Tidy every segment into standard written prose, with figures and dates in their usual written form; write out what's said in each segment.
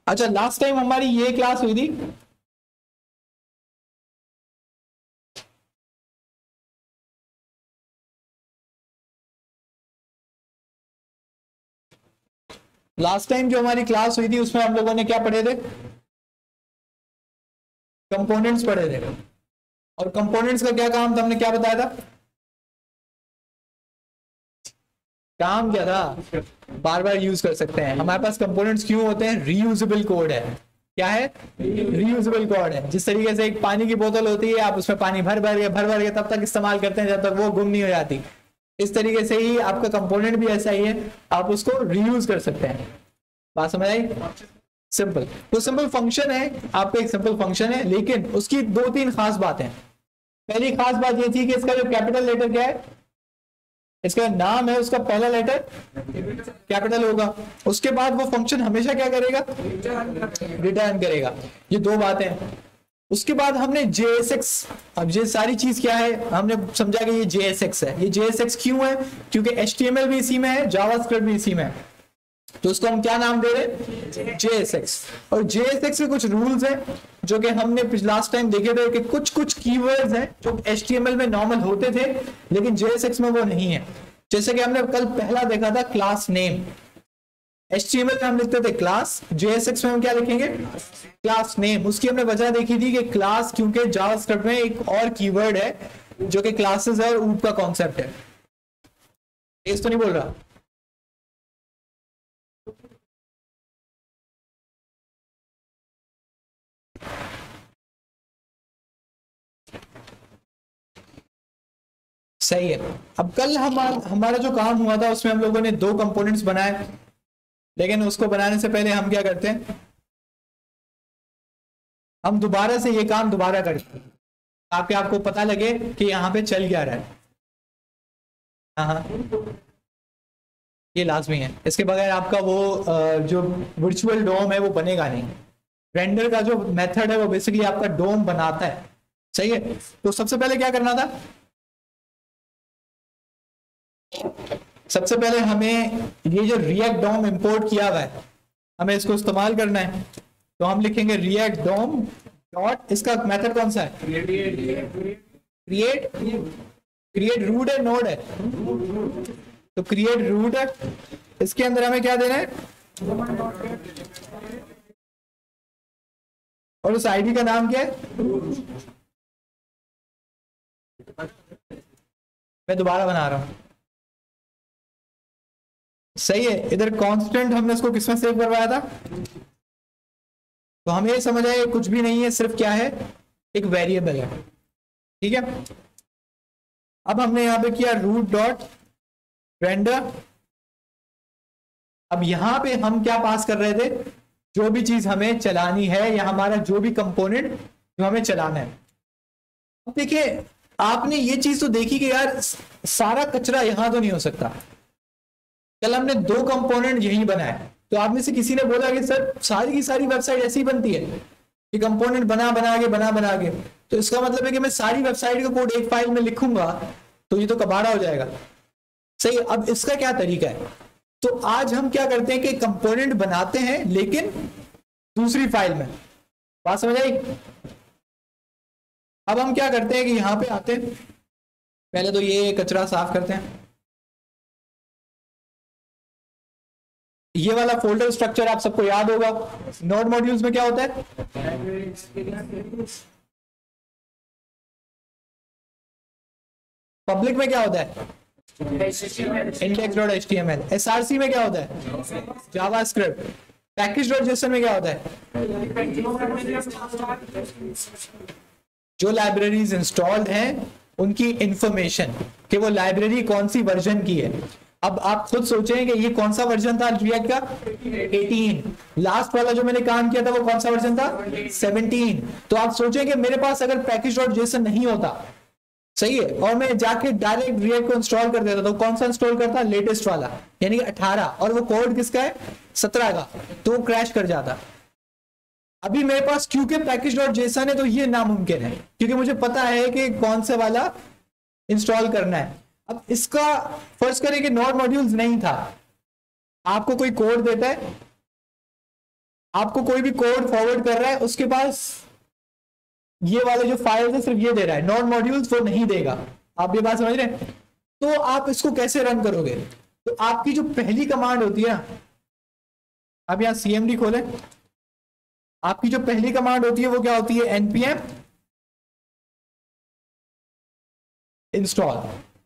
अच्छा, last time हमारी ये क्लास हुई थी, लास्ट टाइम जो हमारी क्लास हुई थी उसमें हम लोगों ने क्या पढ़े थे? कंपोनेंट्स पढ़े थे। और कंपोनेंट्स का क्या काम था, हमने क्या बताया था? काम क्या था? बार बार यूज कर सकते हैं। हमारे पास कंपोनेंट्स क्यों होते हैं? रीयूजेबल कोड है। क्या है? रीयूजेबल कोड है। जिस तरीके से एक पानी की बोतल होती है, आप उसमें पानी भर के तब तक इस्तेमाल करते हैं जब तक वो गुम नहीं हो जाती। इस तरीके से ही आपका कंपोनेंट भी ऐसा ही है, आप उसको रीयूज कर सकते हैं। बात समझ आई? सिंपल, तो सिंपल फंक्शन है, आपका एक सिंपल फंक्शन है, लेकिन उसकी दो तीन खास बातें। पहली खास बात ये थी कि इसका जो कैपिटल लेटर क्या है, इसका नाम है, उसका पहला लेटर कैपिटल होगा। उसके बाद वो फंक्शन हमेशा क्या करेगा? रिटर्न करेगा। ये दो बातें। उसके बाद हमने JSX, अब ये सारी चीज क्या है हमने समझा कि ये JSX है। ये JSX क्यों है? क्योंकि HTML भी इसी में है, जावास्क्रिप्ट भी इसी में है, तो उसको हम क्या नाम दे रहे हैं? JSX। और JSX में कुछ रूल्स हैं जो कि हमने लास्ट टाइम देखे थे कि कुछ कुछ कीवर्ड्स हैं जो HTML में नॉर्मल होते थे लेकिन JSX में वो नहीं है। जैसे कि हमने कल पहला देखा था क्लास नेम। HTML में हम लिखते थे क्लास, JSX में हम क्या लिखेंगे? Class name. उसकी हमने वजह देखी थी कि क्लास क्योंकि जावास्क्रिप्ट में एक और कीवर्ड है जो कि क्लासेस है और ऊप का कॉन्सेप्ट है। इस तो नहीं बोल रहा? सही है। अब कल हमारा जो काम हुआ था उसमें हम लोगों ने दो कंपोनेंट्स बनाए, लेकिन उसको बनाने से पहले हम क्या करते हैं, हम दोबारा से ये काम दोबारा करते हैं ताकि आपको पता लगे कि यहाँ पे चल क्या रहा है। हाँ, ये लाजमी है। इसके बगैर आपका वो जो वर्चुअल डोम है वो बनेगा नहीं। रेंडर का जो मेथड है वो बेसिकली आपका डोम बनाता है। सही है। तो सबसे पहले क्या करना था? सबसे पहले हमें ये जो रिएक्ट डोम इंपोर्ट किया हुआ है, हमें इसको इस्तेमाल करना है। तो हम लिखेंगे रिएक्ट डोम डॉट, इसका मेथड कौन सा है? क्रिएट। क्रिएट रूट है, नोड है? तो क्रिएट रूट है। इसके अंदर हमें क्या देना है? और उस आईडी का नाम क्या है? मैं दोबारा बना रहा हूं। सही है। इधर कांस्टेंट हमने इसको किसमें सेव करवाया था? तो हमें समझ आया कुछ भी नहीं है, सिर्फ क्या है? एक वेरिएबल है। ठीक है। अब हमने यहां पे किया रूट डॉट रेंडर। अब यहां पे हम क्या पास कर रहे थे? जो भी चीज हमें चलानी है या हमारा जो भी कंपोनेंट जो हमें चलाना है। अब देखिए, आपने ये चीज तो देखी कि यार सारा कचरा यहां तो नहीं हो सकता। कल हमने दो कंपोनेंट यही बनाए, तो आप में से किसी ने बोला कि सर सारी की सारी वेबसाइट ऐसी बनती है कि कंपोनेंट बना बना के, तो इसका मतलब है कि मैं सारी वेबसाइट का कोड एक फाइल में लिखूंगा तो ये तो कबाड़ा हो जाएगा। सही। अब इसका क्या तरीका है? तो आज हम क्या करते हैं कि कंपोनेंट बनाते हैं लेकिन दूसरी फाइल में। बात समझ आई? अब हम क्या करते हैं कि यहां पे आते हैं, पहले तो ये कचरा साफ करते हैं। ये वाला फोल्डर स्ट्रक्चर आप सबको याद होगा। नोड मॉड्यूल्स में क्या होता है? पब्लिक में क्या होता है? index.html। src में क्या होता है? जावास्क्रिप्ट। package.json में क्या होता है? जो लाइब्रेरीज इंस्टॉल्ड हैं उनकी इंफॉर्मेशन कि वो लाइब्रेरी कौन सी वर्जन की है। अब आप खुद सोचें कि ये कौन सा वर्जन था रिएक्ट का? 18। लास्ट वाला जो मैंने काम किया था वो कौन सा वर्जन था? 17। तो आप सोचें कि मेरे पास अगर package.json नहीं होता, सही है, और मैं जाके डायरेक्ट रिएक्ट को इंस्टॉल कर देता तो कौन सा इंस्टॉल करता? लेटेस्ट वाला, यानी कि 18, और वो कोड किसका है? 17 का, तो वो क्रैश कर जाता। अभी मेरे पास क्योंकि package.json है तो ये नामुमकिन है, क्योंकि मुझे पता है कि कौन से वाला इंस्टॉल करना है। अब इसका फर्ज करें कि नोड मॉड्यूल्स नहीं था, आपको कोई कोड देता है, आपको कोई भी कोड फॉरवर्ड कर रहा है, उसके पास ये वाले जो फाइल्स है सिर्फ ये दे रहा है, नॉन मॉड्यूल्स वो नहीं देगा। आप ये बात समझ रहे हैं? तो आप इसको कैसे रन करोगे? तो आपकी जो पहली कमांड होती है, अब यहां cmd खोलें, आपकी जो पहली कमांड होती है वो क्या होती है? npm install.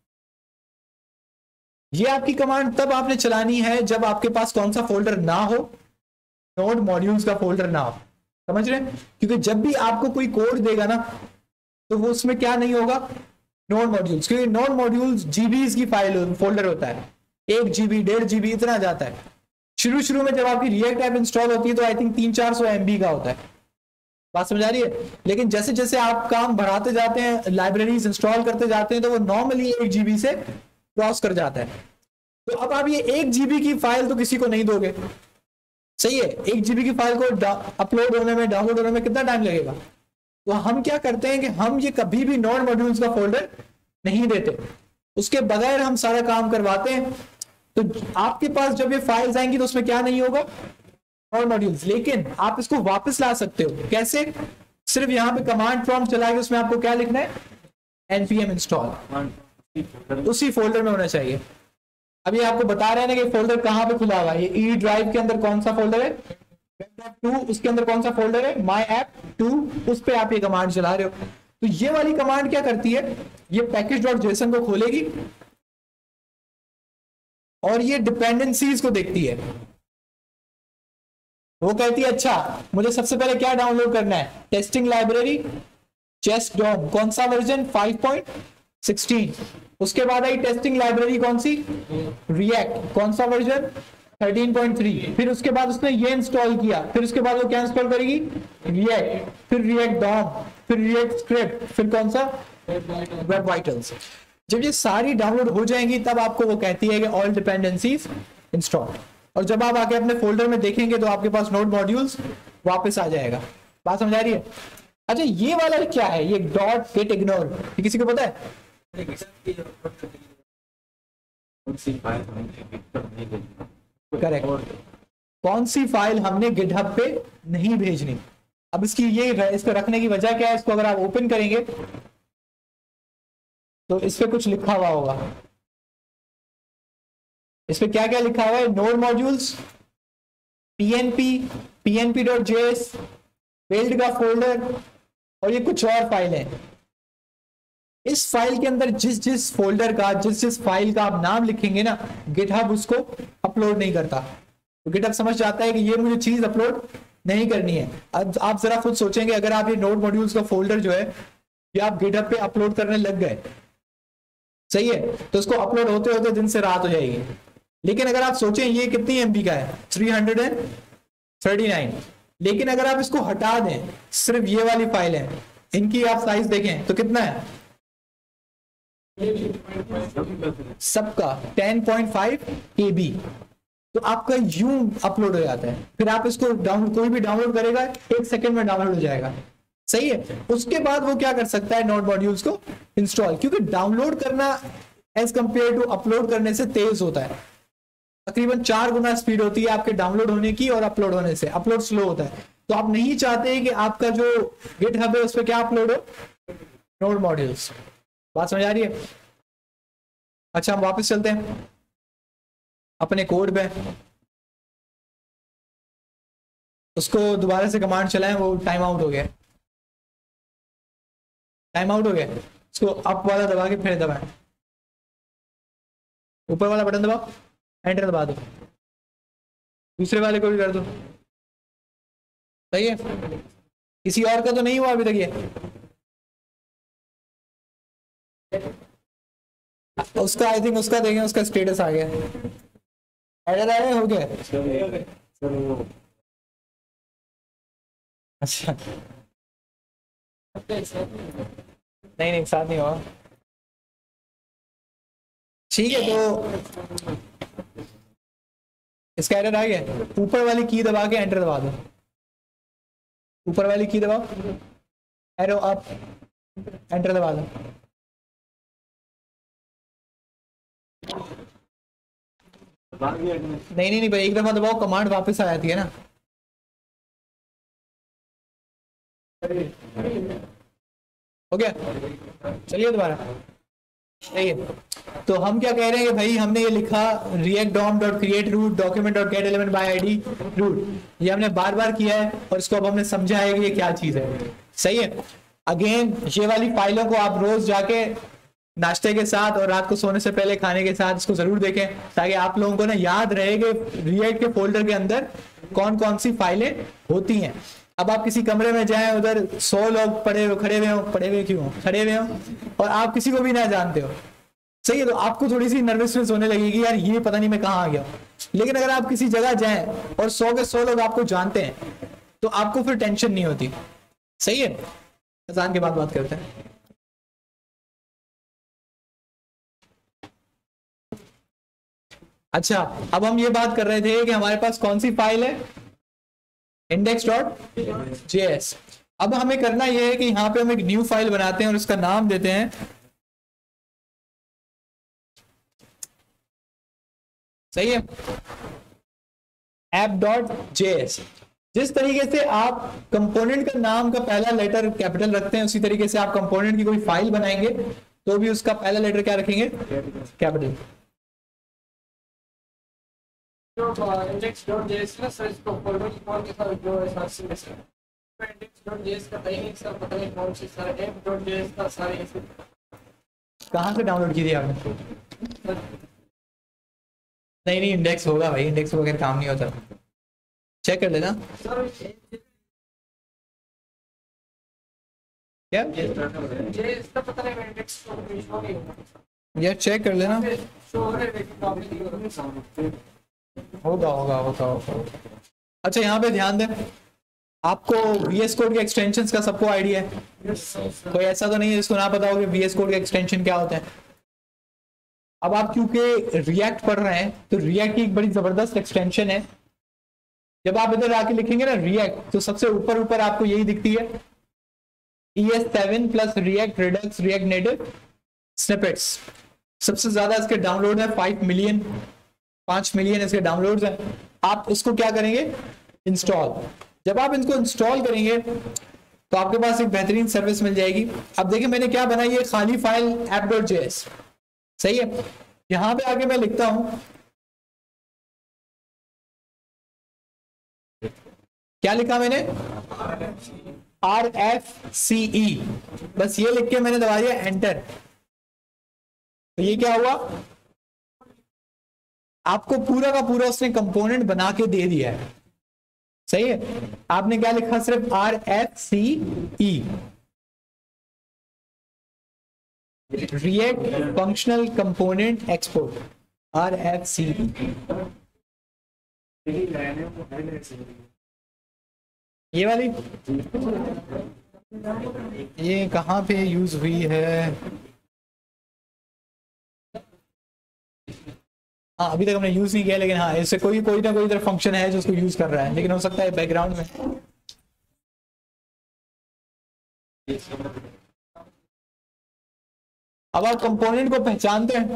ये आपकी कमांड तब आपने चलानी है जब आपके पास कौन सा फोल्डर ना हो? नोड मॉड्यूल्स का फोल्डर ना हो। समझ रहे हैं? क्योंकि जब भी आपको कोई कोड देगा ना, तो वो उसमें क्या नहीं होगा? नोड मॉड्यूल्स, क्योंकि नोड मॉड्यूल्स जीबीज की फाइल फोल्डर होता है, 1 GB 1.5 GB इतना जाता है। शुरू में जब आपकी रिएक्ट ऐप इंस्टॉल होती है तो आई थिंक 300-400 MB का होता है। बात समझ आ रही है? लेकिन जैसे जैसे आप काम बढ़ाते जाते हैं, लाइब्रेरीज इंस्टॉल करते जाते हैं, तो वो नॉर्मली 1 GB से क्रॉस कर जाता है। तो अब आप ये 1 GB की फाइल तो किसी को नहीं दोगे, सही है? 1 GB की फाइल को अपलोड होने में, डाउनलोड होने में कितना टाइम लगेगा? तो हम क्या करते हैं कि हम ये कभी भी नॉन मॉड्यूल्स का फोल्डर नहीं देते, उसके बगैर हम सारा काम करवाते हैं। तो आपके पास जब ये फाइल्स आएंगी तो उसमें क्या नहीं होगा? Non modules. लेकिन आप इसको वापस ला सकते हो, कैसे? सिर्फ यहां पे कमांड प्रॉम्प्ट चला के उसमें आपको क्या लिखना है? npm इंस्टॉल, उसी फोल्डर में होना चाहिए। अभी आपको बता रहे हैं ना कि फोल्डर कहां पे खुला हुआ है। ये ई ड्राइव के अंदर कौन सा फोल्डर है? web.2, उसके अंदर कौन सा फोल्डर है? माई ऐप 2, उस पे आप ये कमांड चला रहे हो। तो ये वाली कमांड क्या करती है? ये package.json को खोलेगी और ये डिपेंडेंसीज को देखती है। वो कहती है अच्छा मुझे सबसे पहले क्या डाउनलोड करना है? टेस्टिंग लाइब्रेरी चेस्ट डॉम, कौन सा वर्जन? 5.16। उसके बाद आई टेस्टिंग लाइब्रेरी कौन सी? रिएक्ट, कौन सा वर्जन? 13.3। फिर उसके बाद उसने ये इंस्टॉल किया, फिर उसके बाद वो क्या इंस्टॉल करेगी? रिएक्ट, फिर रिएक्ट डॉम, फिर रिएक्ट स्क्रिप्ट, फिर कौन सा? Web vitals. जब ये सारी डाउनलोड हो जाएंगी तब आपको वो कहती है कि ऑल डिपेंडेंसीज इंस्टॉल। और जब आप आके अपने फोल्डर में देखेंगे तो आपके पास नोड मॉड्यूल्स वापस आ जाएगा। बात समझ आ रही है? अच्छा ये वाला क्या है? ये डॉट गेट इग्नोर, ये किसी को पता है? करेक्ट, कौन सी फाइल हमने गिटहब पे नहीं भेजनी। अब इसकी ये इसको रखने की वजह क्या है? इसको अगर आप ओपन करेंगे तो इस पे कुछ लिखा हुआ होगा। इस पे क्या क्या लिखा हुआ है? नोड मॉड्यूल्स, pnp.js, बिल्ड का फोल्डर, और ये कुछ और फाइल है। इस फाइल के अंदर जिस जिस फोल्डर का, जिस जिस फाइल का आप नाम लिखेंगे ना, गिटहब उसको अपलोड नहीं करता। तो गिटहब समझ जाता है कि ये मुझे चीज अपलोड नहीं करनी है। अब आप जरा खुद सोचेंगे, अगर आप ये नोड मॉड्यूल्स का फोल्डर जो है ये आप गिटहब पे अपलोड करने लग गए, सही है, तो उसको अपलोड होते होते दिन से रात हो जाएगी। लेकिन अगर आप सोचें ये कितनी MB का है? 339। लेकिन अगर आप इसको हटा दें, सिर्फ ये वाली फाइल है, इनकी आप साइज देखें तो कितना है? सबका 10.5 KB। तो आपका यूं अपलोड हो जाता है। फिर आप इसको डाउनलोड, कोई भी डाउनलोड करेगा 1 सेकंड में डाउनलोड हो जाएगा, सही है। उसके बाद वो क्या कर सकता है? नोड मॉड्यूल्स को इंस्टॉल, क्योंकि डाउनलोड करना एज कंपेयर टू अपलोड करने से तेज होता है। तकरीबन 4 गुना स्पीड होती है आपके डाउनलोड होने की और अपलोड होने से। अपलोड स्लो होता है। तो आप नहीं चाहते कि आपका जो गिटहब है उस पर क्या अपलोड हो? Node modules. बात समझ आ रही है? अच्छा हम वापस चलते हैं अपने कोड पे, उसको दोबारा से कमांड चलाएं। वो टाइम आउट हो गया, टाइम आउट हो गया। उसको अप वाला दबा के फिर दबाएं, ऊपर वाला बटन दबाओ, एंटर दबा दो, दूसरे वाले को भी कर दो, सही है। किसी और का तो नहीं हुआ अभी तक ये? उसका आई थिंक उसका देखें, उसका स्टेटस आ गया, एरर आया, हो गया। अच्छा नहीं नहीं साथ नहीं हुआ, ठीक है। तो इसका एरर आ गया। ऊपर वाली की दबा के एंटर दबा दो, ऊपर वाली की दबाओ, एरो अप, एंटर दबा दो। नहीं नहीं नहीं भाई, एक दफा दबाओ कमांड वापस आ जाती है ना। हो गया, चलिए दोबारा। सही है, तो हम क्या कह रहे हैं कि भाई हमने ये लिखा react dom dot create root document dot get element by ID root, ये हमने बार बार किया है और इसको अब हमने समझा है कि ये क्या चीज है। सही है, अगेन ये वाली फाइलों को आप रोज जाके नाश्ते के साथ और रात को सोने से पहले खाने के साथ इसको जरूर देखें, ताकि आप लोगों को ना याद रहे कि रिएक्ट के फोल्डर के अंदर कौन कौन सी फाइलें होती हैं। अब आप किसी कमरे में जाएं, उधर 100 लोग खड़े हुए हो और आप किसी को भी ना जानते हो, सही है, तो आपको थोड़ी सी नर्वसनेस होने लगेगी, यार ये पता नहीं मैं कहाँ आ गया। लेकिन अगर आप किसी जगह जाएं और 100 के 100 लोग आपको जानते हैं तो आपको फिर टेंशन नहीं होती। सही है, अजान के बाद बात करते हैं। अच्छा, अब हम ये बात कर रहे थे कि हमारे पास कौन सी फाइल है, index.js। अब हमें करना यह है कि यहाँ पे हम एक न्यू फाइल बनाते हैं और उसका नाम देते हैं सही है app.js। जिस तरीके से आप कंपोनेंट का नाम का पहला लेटर कैपिटल रखते हैं, उसी तरीके से आप कंपोनेंट की कोई फाइल बनाएंगे तो भी उसका पहला लेटर क्या रखेंगे, कैपिटल। index.js ना सर, इसको फोल्डर कौन के साथ जो है साथ से index.js का कहीं नहीं सर, पता नहीं कौन सी सर app.js का सारे ऐसे कहाँ से डाउनलोड की थी आपने? नहीं इंडेक्स होगा भाई, इंडेक्स के बगैर काम नहीं होता, चेक कर लेना। सर क्या जेएस का पता नहीं, इंडेक्स को नहीं होगा यार, चेक कर लेना, शो है लेकिन कॉपी नहीं होगा। अच्छा, यहाँ पे ध्यान दें, आपको VS कोड के एक्सटेंशंस का सबको आइडिया है? कोई ऐसा तो नहीं है जिसको ना पता हो कि VS कोड के एक्सटेंशन क्या होते हैं। अब आप क्योंकि रिएक्ट पढ़ रहे हैं तो रिएक्ट की एक बड़ी जबरदस्त एक्सटेंशन है। जब आप इधर आके लिखेंगे ना रिएक्ट, तो सबसे ऊपर आपको यही दिखती है, ES7 plus React Redux React Native snippets. सबसे ज्यादा इसके डाउनलोड है 5 मिलियन इसके डाउनलोड्स हैं। आप इसको क्या करेंगे, इंस्टॉल। जब आप इनको इंस्टॉल करेंगे तो आपके पास एक बेहतरीन सर्विस मिल जाएगी। अब देखिए मैंने क्या बनाई है, खाली फाइल app.js। सही है, यहां पे आके मैं लिखता हूं, क्या लिखा मैंने, RFCE, बस ये लिख के मैंने दबा दिया एंटर। तो ये क्या हुआ, आपको पूरा का पूरा उसने कंपोनेंट बना के दे दिया है। सही है, आपने क्या लिखा, सिर्फ RFCE, React functional component export, RFCE। ये वाली ये कहाँ पे यूज हुई है? हाँ, अभी तक हमने यूज नहीं किया, लेकिन हाँ इससे कोई ना कोई इधर फंक्शन है जो उसको यूज कर रहा है, लेकिन हो सकता है बैकग्राउंड में। अब आप कंपोनेंट को पहचानते हैं,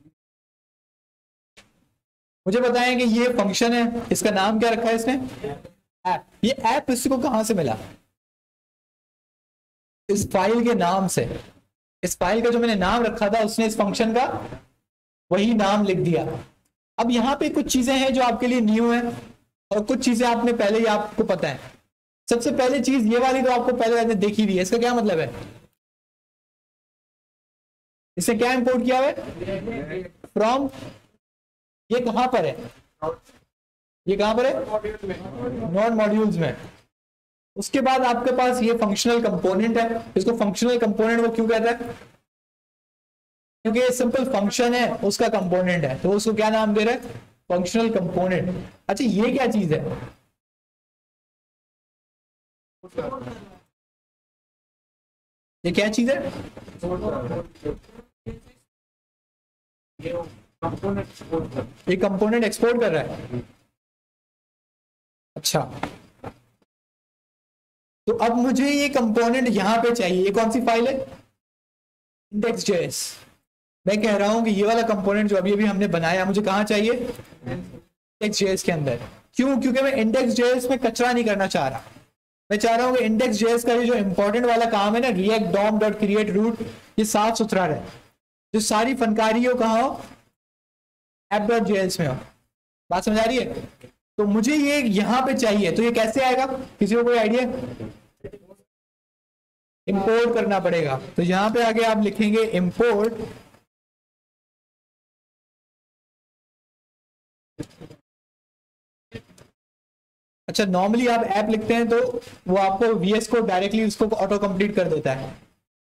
मुझे बताएं कि ये फंक्शन है, इसका नाम क्या रखा है इसने, ऐप। ये ऐप इसको कहां से मिला, इस फाइल के नाम से। इस फाइल का जो मैंने नाम रखा था उसने इस फंक्शन का वही नाम लिख दिया। अब यहाँ पे कुछ चीजें हैं जो आपके लिए न्यू है और कुछ चीजें आपने पहले ही आपको पता है। सबसे पहले चीज ये वाली तो आपको पहले देखी हुई है। इसका क्या मतलब है, इसने क्या इंपोर्ट किया है, फ्रॉम। ये कहां पर है, ये कहां पर है, नॉन मॉड्यूल्स में। उसके बाद आपके पास ये फंक्शनल कंपोनेंट है। इसको फंक्शनल कंपोनेंट वो क्यों कहता है, क्योंकि ये सिंपल फंक्शन है उसका कंपोनेंट है, तो उसको क्या नाम दे रहा है, फंक्शनल कंपोनेंट। अच्छा, ये क्या चीज है, ये क्या चीज है, ये कंपोनेंट एक्सपोर्ट कर रहा है। अच्छा, तो अब मुझे ये कंपोनेंट यहां पे चाहिए। ये कौन सी फाइल है, index.js। मैं कह रहा हूं कि ये वाला कंपोनेंट जो अभी हमने बनाया मुझे कहां चाहिए, index.js के अंदर। क्यों, क्योंकि मैं index.js में कचरा नहीं करना चाह रहा, मैं चाह रहा हूँ कि इंडेक्स जेएस का ये जो इंपॉर्टेंट वाला काम है ना, React DOM dot create root, ये साफ सुथरा रहे, जो सारी फनकारी हो कहाँ हो, ऐप डॉट जेएस में हो। बात समझ आ रही है? तो मुझे ये यहाँ पे चाहिए, तो ये कैसे आएगा, किसी को कोई आइडिया? इंपोर्ट करना पड़ेगा। तो यहाँ पे आगे आप लिखेंगे इंपोर्ट अच्छा, नॉर्मली आप ऐप लिखते हैं तो वो आपको वीएस को डायरेक्टली उसको ऑटो कंप्लीट कर देता है।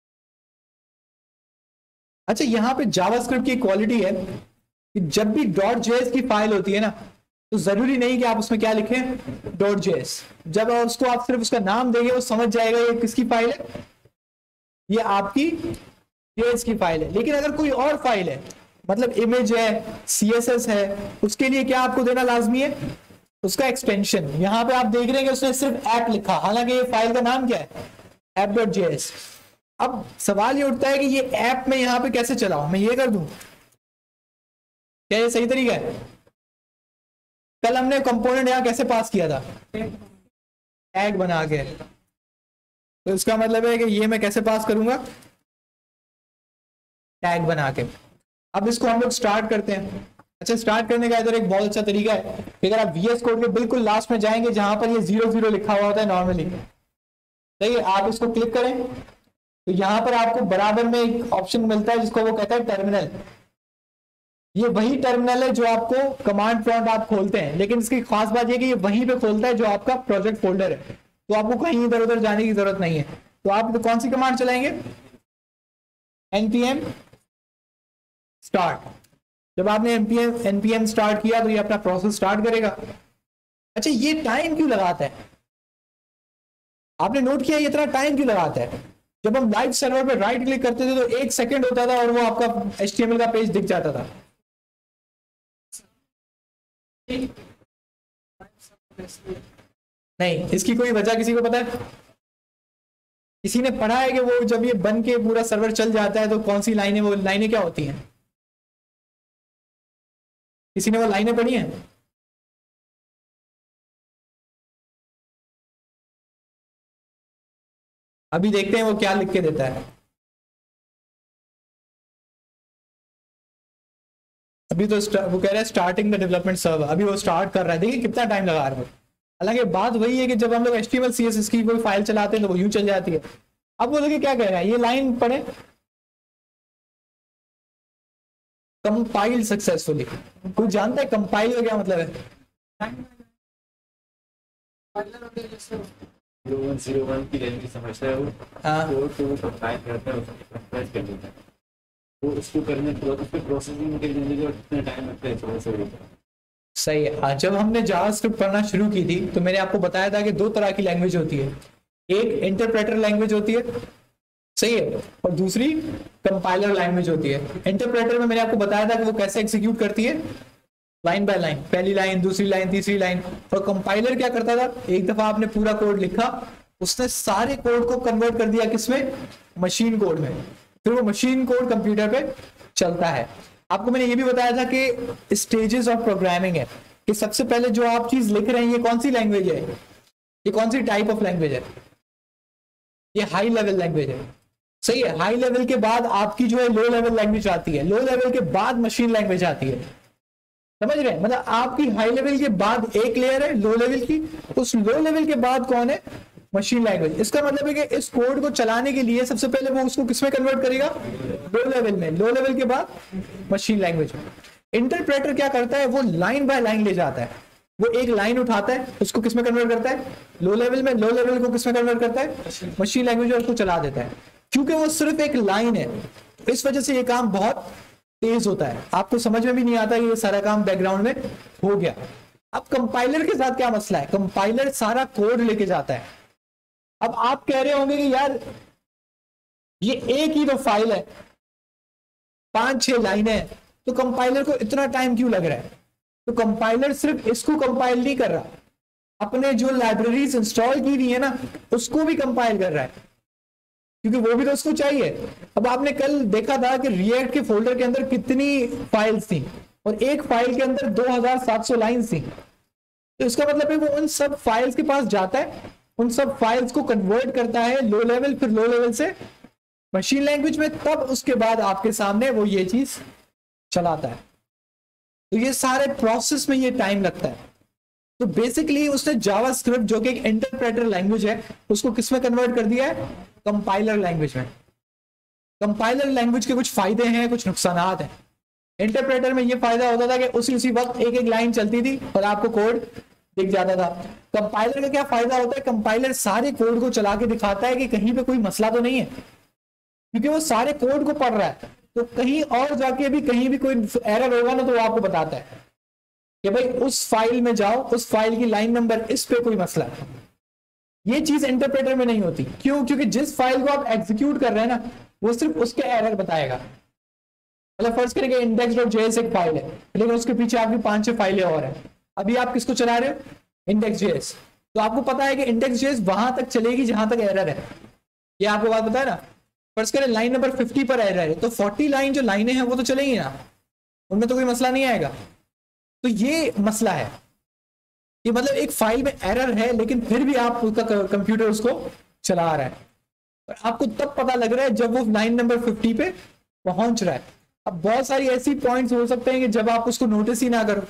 अच्छा, यहाँ पे जावास्क्रिप्ट की क्वालिटी है कि जब भी डॉट जेएस की फाइल होती है ना, तो जरूरी नहीं कि आप उसमें क्या लिखें, डॉट जेएस। जब उसको आप सिर्फ उसका नाम देंगे वो समझ जाएगा ये किसकी फाइल है, ये आपकी जेएस की फाइल है। लेकिन अगर कोई और फाइल है, मतलब इमेज है, सीएसएस है, उसके लिए क्या आपको देना लाजमी है, उसका एक्सटेंशन। यहां पे आप देख रहे हैं कि उसने सिर्फ ऐप लिखा, हालांकि ये फाइल का नाम क्या है, ऐप डॉट जेएस। अब सवाल ये उठता है कि ये ऐप में यहां पे कैसे चलाऊं, मैं ये कर दूं, क्या ये सही तरीका है? कल हमने कंपोनेंट यहां कैसे पास किया था, टैग बना के। तो इसका मतलब है कि ये मैं कैसे पास करूंगा, टैग बना के। अब इसको हम लोग स्टार्ट करते हैं। अच्छा, स्टार्ट करने का इधर एक बहुत अच्छा तरीका है कि अगर आप वीएस कोड के बिल्कुल लास्ट में जाएंगे जहां पर ये 00 लिखा हुआ होता है नॉर्मली, सही है, आप इसको क्लिक करें तो यहां पर आपको बराबर में एक ऑप्शन मिलता है जिसको वो कहता है टर्मिनल। ये वही टर्मिनल है जो आपको कमांड प्रॉम्प्ट आप खोलते हैं, लेकिन इसकी खास बात ये कि ये वहीं पे खोलता है जो आपका प्रोजेक्ट फोल्डर है, तो आपको कहीं इधर उधर जाने की जरूरत नहीं है। तो आप तो कौन सी कमांड चलाएंगे, npm स्टार्ट। जब आपने npm स्टार्ट किया तो ये अपना प्रोसेस स्टार्ट करेगा। अच्छा, ये टाइम क्यों लगाता है, आपने नोट किया ये इतना टाइम क्यों लगाता है? जब हम लाइव सर्वर पे राइट क्लिक करते थे तो 1 सेकंड होता था और वो आपका HTML का पेज दिख जाता था। नहीं, इसकी कोई वजह किसी को पता है? किसी ने पढ़ा है कि वो जब ये बन के पूरा सर्वर चल जाता है तो कौन सी लाइनें, वो लाइनें क्या होती हैं? किसी ने वो लाइनें पढ़ी हैं? अभी देखते हैं वो क्या लिख के देता है। अभी तो वो कह रहा है स्टार्टिंग द डेवलपमेंट सर्वर, अभी वो स्टार्ट कर रहा है, देखिए कितना टाइम लगा रहा है। हालांकि बात वही है कि जब हम लोग HTML CSS की कोई फाइल चलाते हैं तो वो यूं चल जाती है। अब वो देखिए क्या कह रहा है, ये लाइन पढ़े, कंपाइल सक्सेसफुली। कोई जानता है कंपाइल का क्या मतलब है? 0101 की रेंज की समस्या है वो, हाँ, तो कंपाइल करता है, उसको कंपाइल कर देता है, तो उसको करने उसके प्रोसेसिंग के लिए जो कितना टाइम लगता है थोड़ा सा सही है। हाँ, जब हमने जावास्क्रिप्ट पढ़ना शुरू की थी तो मैंने आपको बताया था कि 2 तरह की लैंग्वेज होती है, एक इंटरप्रेटर लैंग्वेज होती है, सही है, और दूसरी कंपाइलर लैंग्वेज होती है। इंटरप्रेटर में मैंने आपको बताया था कि वो कैसे एग्जीक्यूट करती है, लाइन बाय लाइन, पहली लाइन, दूसरी लाइन, तीसरी लाइन। और कंपाइलर क्या करता था, एक दफा आपने पूरा कोड लिखा, उसने सारे कोड को कन्वर्ट कर दिया किसमें, मशीन कोड में, फिर वो मशीन कोड कंप्यूटर पे चलता है। आपको मैंने ये भी बताया था कि स्टेजेस ऑफ प्रोग्रामिंग है, कि सबसे पहले जो आप चीज लिख रहे हैं ये कौन सी लैंग्वेज है, ये कौन सी टाइप ऑफ लैंग्वेज है, ये हाई लेवल लैंग्वेज है, सही है। हाई लेवल के बाद आपकी जो है लो लेवल लैंग्वेज आती है, लो लेवल के बाद मशीन लैंग्वेज आती है, समझ रहे हैं? मतलब आपकी हाई लेवल के बाद एक लेयर है लो लेवल की, उस लो लेवल के बाद कौन है, मशीन लैंग्वेज। इसका मतलब है कि इस कोड को चलाने के लिए सबसे पहले वो उसको किसमें कन्वर्ट करेगा, लो लेवल में, लो लेवल के बाद मशीन लैंग्वेज में। इंटरप्रेटर क्या करता है, वो लाइन बाय लाइन ले जाता है, वो एक लाइन उठाता है, उसको किसमें कन्वर्ट करता है, लो लेवल में, लो लेवल को किसमें कन्वर्ट करता है, मशीन लैंग्वेज, और उसको चला देता है। क्योंकि वो सिर्फ एक लाइन है, इस वजह से ये काम बहुत तेज होता है, आपको समझ में भी नहीं आता, ये सारा काम बैकग्राउंड में हो गया। अब कंपाइलर के साथ क्या मसला है, कंपाइलर सारा कोड लेके जाता है। अब आप कह रहे होंगे कि यार ये एक ही तो फाइल है, 5-6 लाइनें हैं, तो कंपाइलर को इतना टाइम क्यों लग रहा है? तो कंपाइलर सिर्फ इसको कंपाइल नहीं कर रहा, अपने जो लाइब्रेरीज इंस्टॉल की हुई है ना उसको भी कंपाइल कर रहा है, क्योंकि वो भी तो उसको चाहिए। अब आपने कल देखा था कि रिएक्ट के फोल्डर के अंदर कितनी फाइल्स थी, और एक फाइल के अंदर 2700 लाइन्स थी। तो इसका मतलब है वो उन सब फाइल्स के पास जाता है उन सब फाइल्स को कन्वर्ट करता है लो लेवल, फिर लो लेवल से मशीन लैंग्वेज में, तब उसके बाद आपके सामने वो ये चीज चलाता है। तो ये सारे प्रोसेस में ये टाइम लगता है। तो बेसिकली उसने जावास्क्रिप्ट जो कि एक इंटरप्रेटर लैंग्वेज है, उसको किस में कन्वर्ट कर दिया है? कंपाइलर लैंग्वेज में। कंपाइलर लैंग्वेज के कुछ फायदे हैं, कुछ नुकसानात हैं। इंटरप्रेटर में ये फायदा होता था कि उसी वक्त एक एक लाइन चलती थी और आपको कोड दिख जाता था। कंपाइलर का क्या फायदा होता है? कंपाइलर सारे कोड को चला के दिखाता है कि कहीं पे कोई मसला तो नहीं है, क्योंकि वो सारे कोड को पढ़ रहा है। तो कहीं और जाके भी कहीं भी कोई एरर होगा ना, तो वो आपको बताता है कि भाई उस फाइल में जाओ, उस फाइल की लाइन नंबर इस पे कोई मसला है। ये चीज इंटरप्रेटर में नहीं होती। क्यों? क्योंकि जिस फाइल को आप एग्जीक्यूट कर रहे हैं ना, वो सिर्फ उसके एरर बताएगा। मतलब फर्ज करेंगे index.js एक फाइल है, लेकिन उसके पीछे आपकी 5-6 फाइलें और हैं। अभी आप किसको चला रहे हो? index.js। तो आपको पता है कि index.js वहां तक चलेगी जहां तक एरर है। ये आपको बात पता है ना? फर्ज करें लाइन नंबर 50 पर एरर है, तो 40 लाइन जो लाइनें हैं वो तो चलेंगी ना, उनमें तो कोई मसला नहीं आएगा। तो ये मसला है कि मतलब एक फाइल में एरर है, लेकिन फिर भी आप उसका कंप्यूटर उसको चला रहा है, और आपको तब पता लग रहा है जब वो लाइन नंबर 50 पे पहुंच रहा है। अब बहुत सारी ऐसी पॉइंट्स हो सकते हैं कि जब आप उसको नोटिस ही ना करो।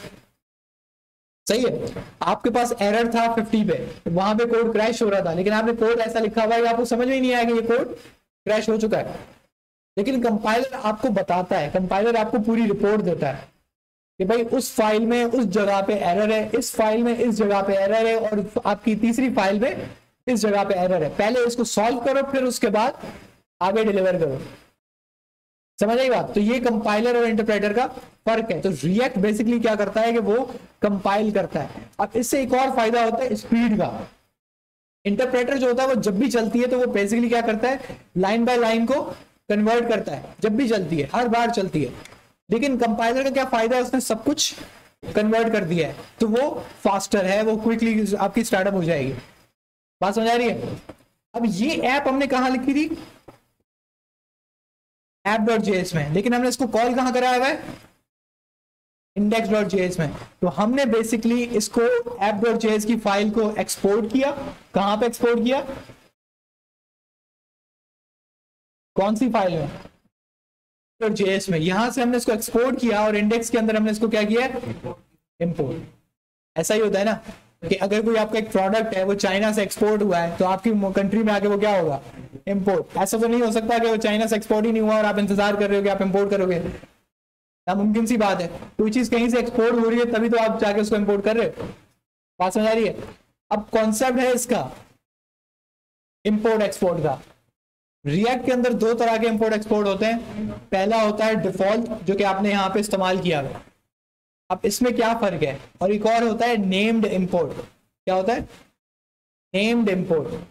सही है, आपके पास एरर था 50 पे, वहां पे कोड क्रैश हो रहा था, लेकिन आपने कोड ऐसा लिखा हुआ है कि आपको समझ में ही नहीं आया कि ये कोड क्रैश हो चुका है। लेकिन कंपाइलर आपको बताता है, कंपाइलर आपको पूरी रिपोर्ट देता है कि भाई उस फाइल में उस जगह पे एरर है, इस फाइल में इस जगह पे एरर है, और आपकी तीसरी फाइल में इस जगह पे एरर है। पहले इसको सॉल्व करो, फिर उसके बाद आगे डिलीवर करो। समझ आई बात? तो ये कंपाइलर और इंटरप्रेटर का फर्क है। तो रिएक्ट बेसिकली क्या करता है कि वो कंपाइल करता है। अब इससे एक और फायदा होता है स्पीड का। इंटरप्रेटर जो होता है वो जब भी चलती है तो वो बेसिकली क्या करता है? लाइन बाय लाइन को कन्वर्ट करता है, जब भी चलती है, हर बार चलती है। लेकिन कंपाइलर का क्या फायदा है? उसने सब कुछ कन्वर्ट कर दिया है, तो वो फास्टर है, वो क्विकली आपकी स्टार्टअप हो जाएगी। बात समझ आ रही है? अब ये ऐप हमने कहां लिखी थी? app.js में, लेकिन हमने इसको कॉल कहां कराया हुआ है? index.js में। तो हमने बेसिकली इसको app.js की फाइल को एक्सपोर्ट किया। कहां पे एक्सपोर्ट किया? कौन सी फाइल में? .js में। यहां से हमने इसको एक्सपोर्ट किया और इंडेक्स के अंदर हमने इसको क्या किया? इंपोर्ट। ऐसा ही होता है ना कि अगर कोई आपका एक प्रोडक्ट है वो चाइना से एक्सपोर्ट हुआ है, तो आपकी कंट्री में आके वो क्या होगा? इंपोर्ट। ऐसा तो नहीं हो सकता कि वो चाइना से एक्सपोर्ट ही नहीं हुआ और आप इंतजार कर रहे हो कि आप इंपोर्ट करोगे। नामुमकिन सी बात है। कोई चीज कहीं से एक्सपोर्ट हो रही है तभी तो आप जाके उसको इंपोर्ट कर रहे हो। बात समझ आ रही है? अब कॉन्सेप्ट है इसका इंपोर्ट एक्सपोर्ट का। रिएक्ट के अंदर दो तरह के इंपोर्ट एक्सपोर्ट होते हैं। पहला होता है डिफॉल्ट, जो कि आपने यहाँ पे इस्तेमाल किया है। अब इसमें क्या फर्क है? और एक और होता है नेम्ड इंपोर्ट। क्या होता है? Named import.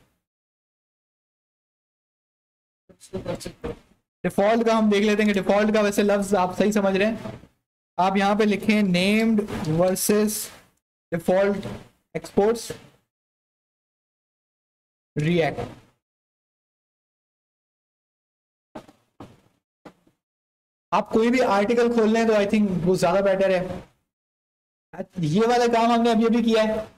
डिफॉल्ट का हम देख लेते हैं कि डिफॉल्ट का वैसे लफ्ज आप सही समझ रहे हैं। आप यहां पे लिखें named versus default exports React. आप कोई भी आर्टिकल खोल लें तो आई थिंक वो ज्यादा बेटर है। ये वाला काम हमने अभी अभी किया है,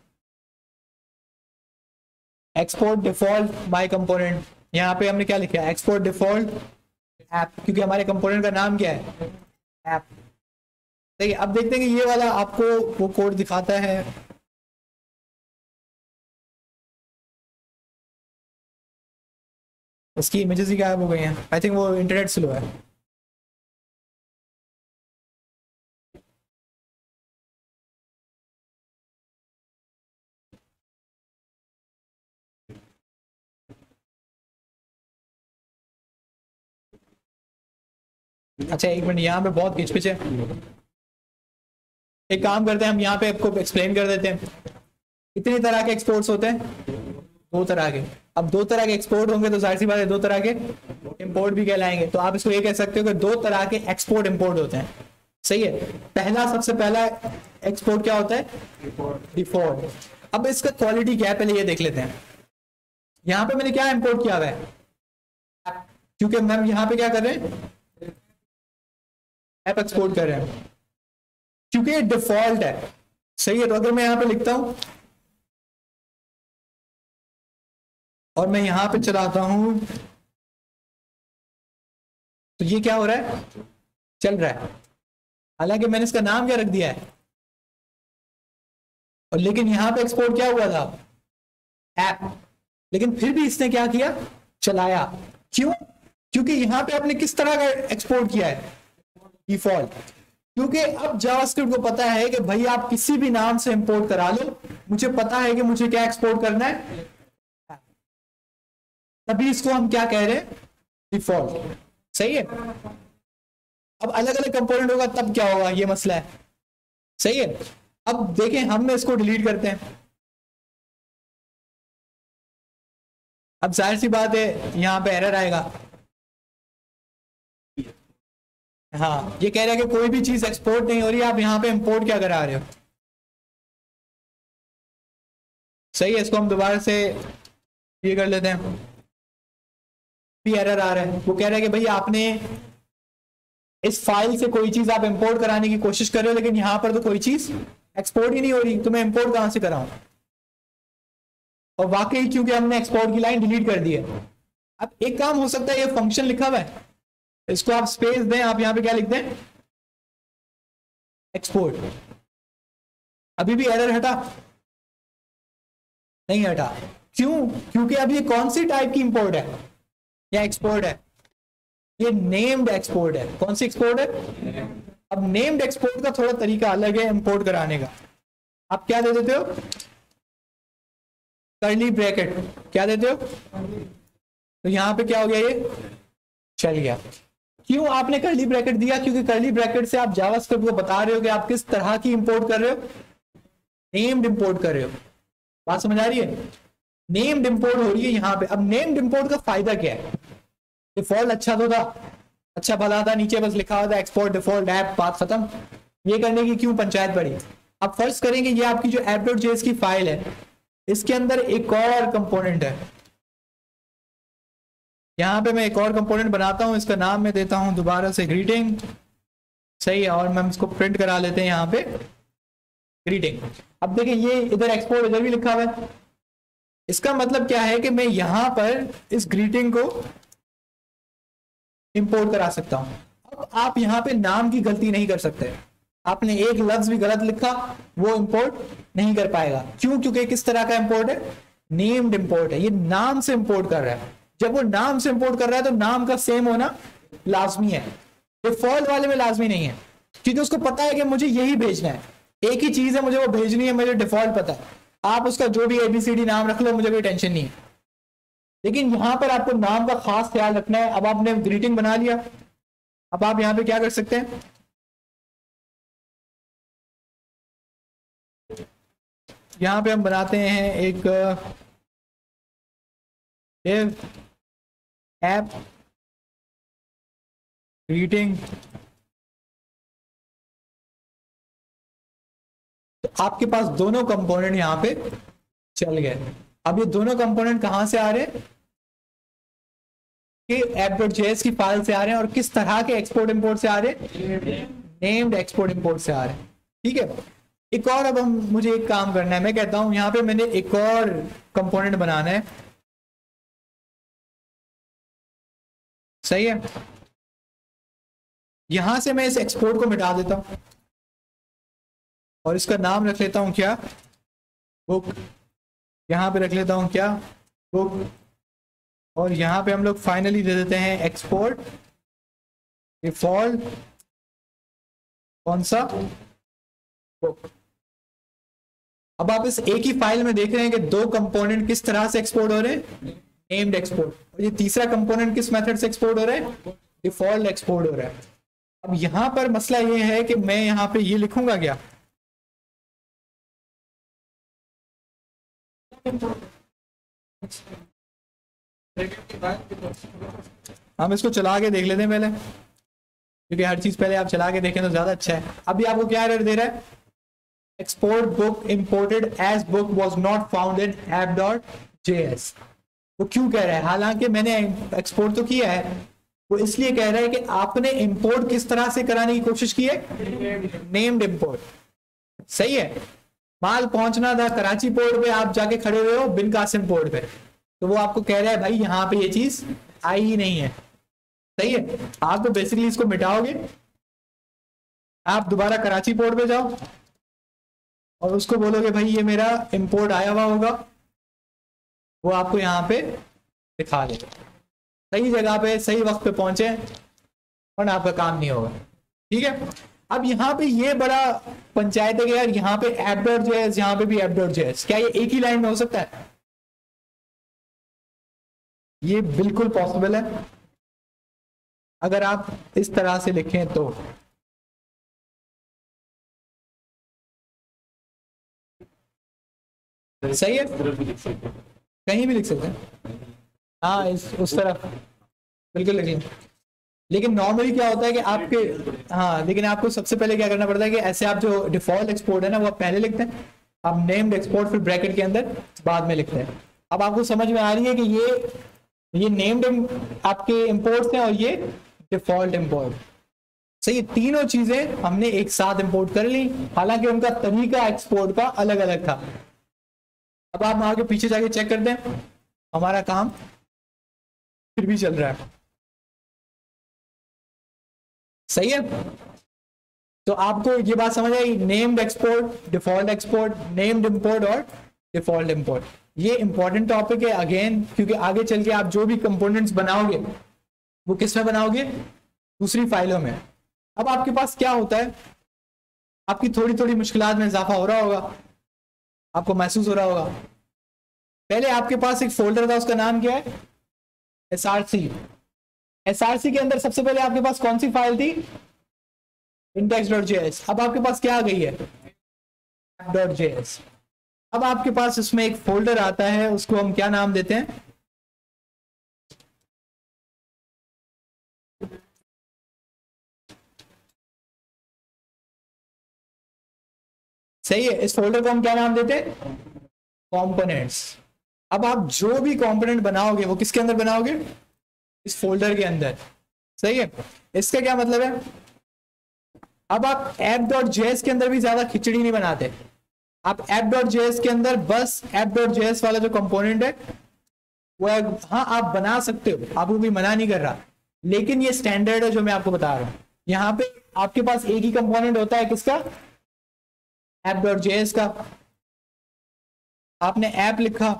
एक्सपोर्ट डिफॉल्ट माय कंपोनेंट। यहाँ पे हमने क्या लिखा है? एक्सपोर्ट डिफॉल्ट ऐप, क्योंकि हमारे कंपोनेंट का नाम क्या है? ऐप। देखिए अब देखते हैं कि ये वाला आपको वो कोड दिखाता है। इसकी इमेजेस ही गायब हो गई हैं। आई थिंक वो इंटरनेट स्लो है। अच्छा एक मिनट, यहाँ पे बहुत खिचपिच है। एक काम करते हैं, हम यहाँ पे आपको एक्सप्लेन कर देते हैं। कितनी तरह के एक्सपोर्ट्स होते हैं? दो तरह के। अब दो तरह के एक्सपोर्ट होंगे तो जाहिर सी बात है दो तरह के इंपोर्ट भी कहलाएंगे। तो आप इसको ये कह सकते हो कि दो तरह के एक्सपोर्ट इंपोर्ट होते हैं। सही है। पहला, सबसे पहला एक्सपोर्ट क्या होता है? डिफॉल्ट। अब इसका क्वालिटी क्या है पहले ये देख लेते हैं। यहाँ पे मैंने क्या इंपोर्ट किया हुआ है? क्योंकि मैम यहाँ पे क्या कर रहे हैं? ऐप एक्सपोर्ट कर रहे हैं, क्योंकि ये डिफॉल्ट है। सही है। तो अगर मैं यहाँ पे लिखता हूं और मैं यहां पे चलाता हूं तो ये क्या हो रहा है, चल रहा है। हालांकि मैंने इसका नाम क्या रख दिया है, और लेकिन यहां पे एक्सपोर्ट क्या हुआ था, ऐप। लेकिन फिर भी इसने क्या किया, चलाया। क्यों? क्योंकि यहां पे आपने किस तरह का एक्सपोर्ट किया है, डिफॉल्ट। क्योंकि अब जावास्क्रिप्ट को पता है कि भाई आप किसी भी नाम से इंपोर्ट करा लो, मुझे पता है कि मुझे क्या एक्सपोर्ट करना है, तभी इसको हम क्या कह रहे हैं, डिफॉल्ट। सही है। अब अलग अलग कंपोनेंट होगा तब क्या होगा, ये मसला है। सही है। अब देखें, हमने इसको डिलीट करते हैं। अब जाहिर सी बात है यहां पे एरर आएगा। हाँ, ये कह रहा है कि कोई भी चीज एक्सपोर्ट नहीं हो रही, आप यहां पे इंपोर्ट क्या करा रहे हो। सही है। इसको हम दोबारा से ये कर लेते हैं। भी एरर आ रहा है, वो कह रहा है कि भाई आपने इस फाइल से कोई चीज आप इंपोर्ट कराने की कोशिश कर रहे हो, लेकिन यहां पर तो कोई चीज एक्सपोर्ट ही नहीं हो रही, तो मैं इंपोर्ट कहां से कराऊं। और वाकई क्योंकि हमने एक्सपोर्ट की लाइन डिलीट कर दी है। अब एक काम हो सकता है, ये फंक्शन लिखा हुआ है, इसको आप स्पेस दें, आप यहां पे क्या लिख दें, एक्सपोर्ट। अभी भी एरर हटा नहीं हटा। क्यों? क्योंकि अब ये कौन सी टाइप की इंपोर्ट है या एक्सपोर्ट है, ये नेम्ड एक्सपोर्ट है। कौन सी एक्सपोर्ट है? अब नेम्ड एक्सपोर्ट का थोड़ा तरीका अलग है इंपोर्ट कराने का। आप क्या दे देते हो, कर्ली ब्रैकेट। क्या देते हो, तो यहां पे क्या हो गया, ये चल गया। क्यों आपने कर्ली ब्रैकेट दिया? क्योंकि कर्ली ब्रैकेट से आप जावास्क्रिप्ट को बता रहे हो कि आप किस तरह की इंपोर्ट कर रहे हो, नेम्ड इंपोर्ट कर रहे हो। बात समझ आ रही है? नेम्ड इंपोर्ट हो रही है यहां पे। अब नेम्ड इंपोर्ट का फायदा क्या है? डिफॉल्ट अच्छा तो था, अच्छा भला था, नीचे बस लिखा हुआ था एक्सपोर्ट डिफॉल्ट ऐप, बात खत्म। ये करने की क्यों पंचायत पड़ी? अब फर्ज करेंगे ये आपकी जो app.js की फाइल है, इसके अंदर एक और कंपोनेंट है। यहां पे मैं एक और कंपोनेंट बनाता हूं, इसका नाम मैं देता हूं दोबारा से ग्रीटिंग। सही है। और मैं इसको प्रिंट करा लेते हैं यहां पे ग्रीटिंग। अब देखिए ये इधर एक्सपोर्ट इधर भी लिखा हुआ है। इसका मतलब क्या है कि मैं यहां पर इस ग्रीटिंग को इंपोर्ट करा सकता हूं। अब आप यहां पे नाम की गलती नहीं कर सकते। आपने एक लफ्ज भी गलत लिखा, वो इंपोर्ट नहीं कर पाएगा। क्यों? क्योंकि किस तरह का इंपोर्ट है, नेम्ड इंपोर्ट है। ये नाम से इंपोर्ट कर रहा है। जब वो नाम से इंपोर्ट कर रहा है तो नाम का सेम होना लाजमी है, डिफॉल्ट वाले में लाजमी नहीं है। क्योंकि उसको पता है कि मुझे यही भेजना है, एक ही चीज है मुझे वो भेजनी है, मुझे डिफॉल्ट पता है। आप उसका जो भी ABCD नाम रख लो, मुझे कोई टेंशन नहीं है। लेकिन यहां पर आपको नाम का खास ख्याल रखना है। अब आपने ग्रीटिंग बना लिया, अब आप यहां पे क्या कर सकते हैं, यहां पे हम बनाते हैं एक ऐप ग्रीटिंग। तो आपके पास दोनों कंपोनेंट यहां पे चल गए। अब ये दोनों कंपोनेंट कहां से आ रहे हैं, कि app.js की फाइल से आ रहे हैं। और किस तरह के एक्सपोर्ट इंपोर्ट से आ रहे हैं, नेम्ड एक्सपोर्ट इंपोर्ट से आ रहे हैं। ठीक है। एक और अब हम मुझे एक काम करना है, मैं कहता हूं यहां पे मैंने एक और कंपोनेंट बनाना है। सही है। यहां से मैं इस एक्सपोर्ट को मिटा देता हूं और इसका नाम रख लेता हूं क्या, बुक। यहां पे रख लेता हूं क्या, बुक। और यहां पे हम लोग फाइनली दे देते हैं एक्सपोर्ट डिफॉल्ट कौन सा, बुक। अब आप इस एक ही फाइल में देख रहे हैं कि दो कंपोनेंट किस तरह से एक्सपोर्ट हो रहे हैं, नेम्ड एक्सपोर्ट। और ये तीसरा कंपोनेंट किस मेथड से एक्सपोर्ट हो रहा है, डिफॉल्ट एक्सपोर्ट हो रहा है। अब यहां पर मसला ये है कि मैं यहां पे ये लिखूंगा क्या, हम इसको चला के देख लेते हैं पहले, क्योंकि हर चीज पहले आप चला के देखें तो ज्यादा अच्छा है। अभी आपको क्या एरर दे रहा है, export book imported as book was not found in app.js। वो क्यों कह रहा है, हालांकि मैंने एक्सपोर्ट तो किया है, वो इसलिए कह रहा है कि आपने इंपोर्ट किस तरह से कराने की कोशिश की है, नेम्ड इंपोर्ट। सही है। माल पहुंचना था कराची पोर्ट पे, आप जाके खड़े हुए हो बिन कासिम पोर्ट पे। तो वो आपको कह रहा है भाई यहाँ पे ये चीज आई ही नहीं है। सही है, आप तो बेसिकली इसको मिटाओगे, आप दोबारा कराची पोर्ट पे जाओ और उसको बोलोगे भाई ये मेरा इंपोर्ट आया हुआ होगा, वो आपको यहाँ पे दिखा देगा। सही जगह पे सही वक्त पे पहुंचे और आपका काम नहीं होगा। ठीक है, अब यहाँ पे ये बड़ा पंचायत है कि यार यहाँ पे app.js, यहाँ पे भी app.js, क्या ये एक ही लाइन में हो सकता है? ये बिल्कुल पॉसिबल है अगर आप इस तरह से लिखें तो। सही है, कहीं भी लिख सकते हैं। हाँ, उस तरफ बिल्कुल लिखेंगे, लेकिन नॉर्मली क्या होता है कि आपके, हाँ लेकिन आपको सबसे पहले क्या करना पड़ता है कि ऐसे आप जो डिफॉल्ट एक्सपोर्ट है ना वो आप पहले लिखते हैं, आप नेम्ड एक्सपोर्ट फिर ब्रैकेट के अंदर बाद में लिखते हैं। अब आपको समझ में आ रही है कि ये नेम्ड आपके इंपोर्ट्स हैं और ये डिफॉल्ट इंपोर्ट। सही, तीनों चीजें हमने एक साथ इंपोर्ट कर ली, हालांकि उनका तरीका एक्सपोर्ट का अलग अलग था। अब आप आगे पीछे जाके चेक करते हैं, हमारा काम फिर भी चल रहा है। सही है, तो आपको ये बात समझ आई, named export, default export, named import और डिफॉल्ट इंपोर्ट। ये इंपॉर्टेंट टॉपिक है अगेन, क्योंकि आगे चल के आप जो भी कंपोनेंट्स बनाओगे वो किस में बनाओगे? दूसरी फाइलों में। अब आपके पास क्या होता है, आपकी थोड़ी थोड़ी मुश्किलात में इजाफा हो रहा होगा, आपको महसूस हो रहा होगा। पहले आपके पास एक फोल्डर था, उसका नाम क्या है? SRC। SRC के अंदर सबसे पहले आपके पास कौन सी फाइल थी? index.js। अब आपके पास क्या आ गई है? app.js। अब आपके पास इसमें एक फोल्डर आता है, उसको हम क्या नाम देते हैं? सही है, इस फोल्डर को हम क्या नाम देते हैं? कंपोनेंट्स। अब आप जो भी कंपोनेंट बनाओगे वो किसके अंदर बनाओगे? इस फोल्डर के अंदर। सही है, इसका क्या मतलब है? अब आप app.js के अंदर भी ज्यादा खिचड़ी नहीं बनाते, आप app.js के अंदर बस app.js वाला जो कंपोनेंट है वो है, हाँ आप बना सकते हो, आपको कोई मना नहीं कर रहा, लेकिन ये स्टैंडर्ड है जो मैं आपको बता रहा हूं। यहाँ पे आपके पास एक ही कंपोनेंट होता है, किसका? app.js का। आपने ऐप लिखा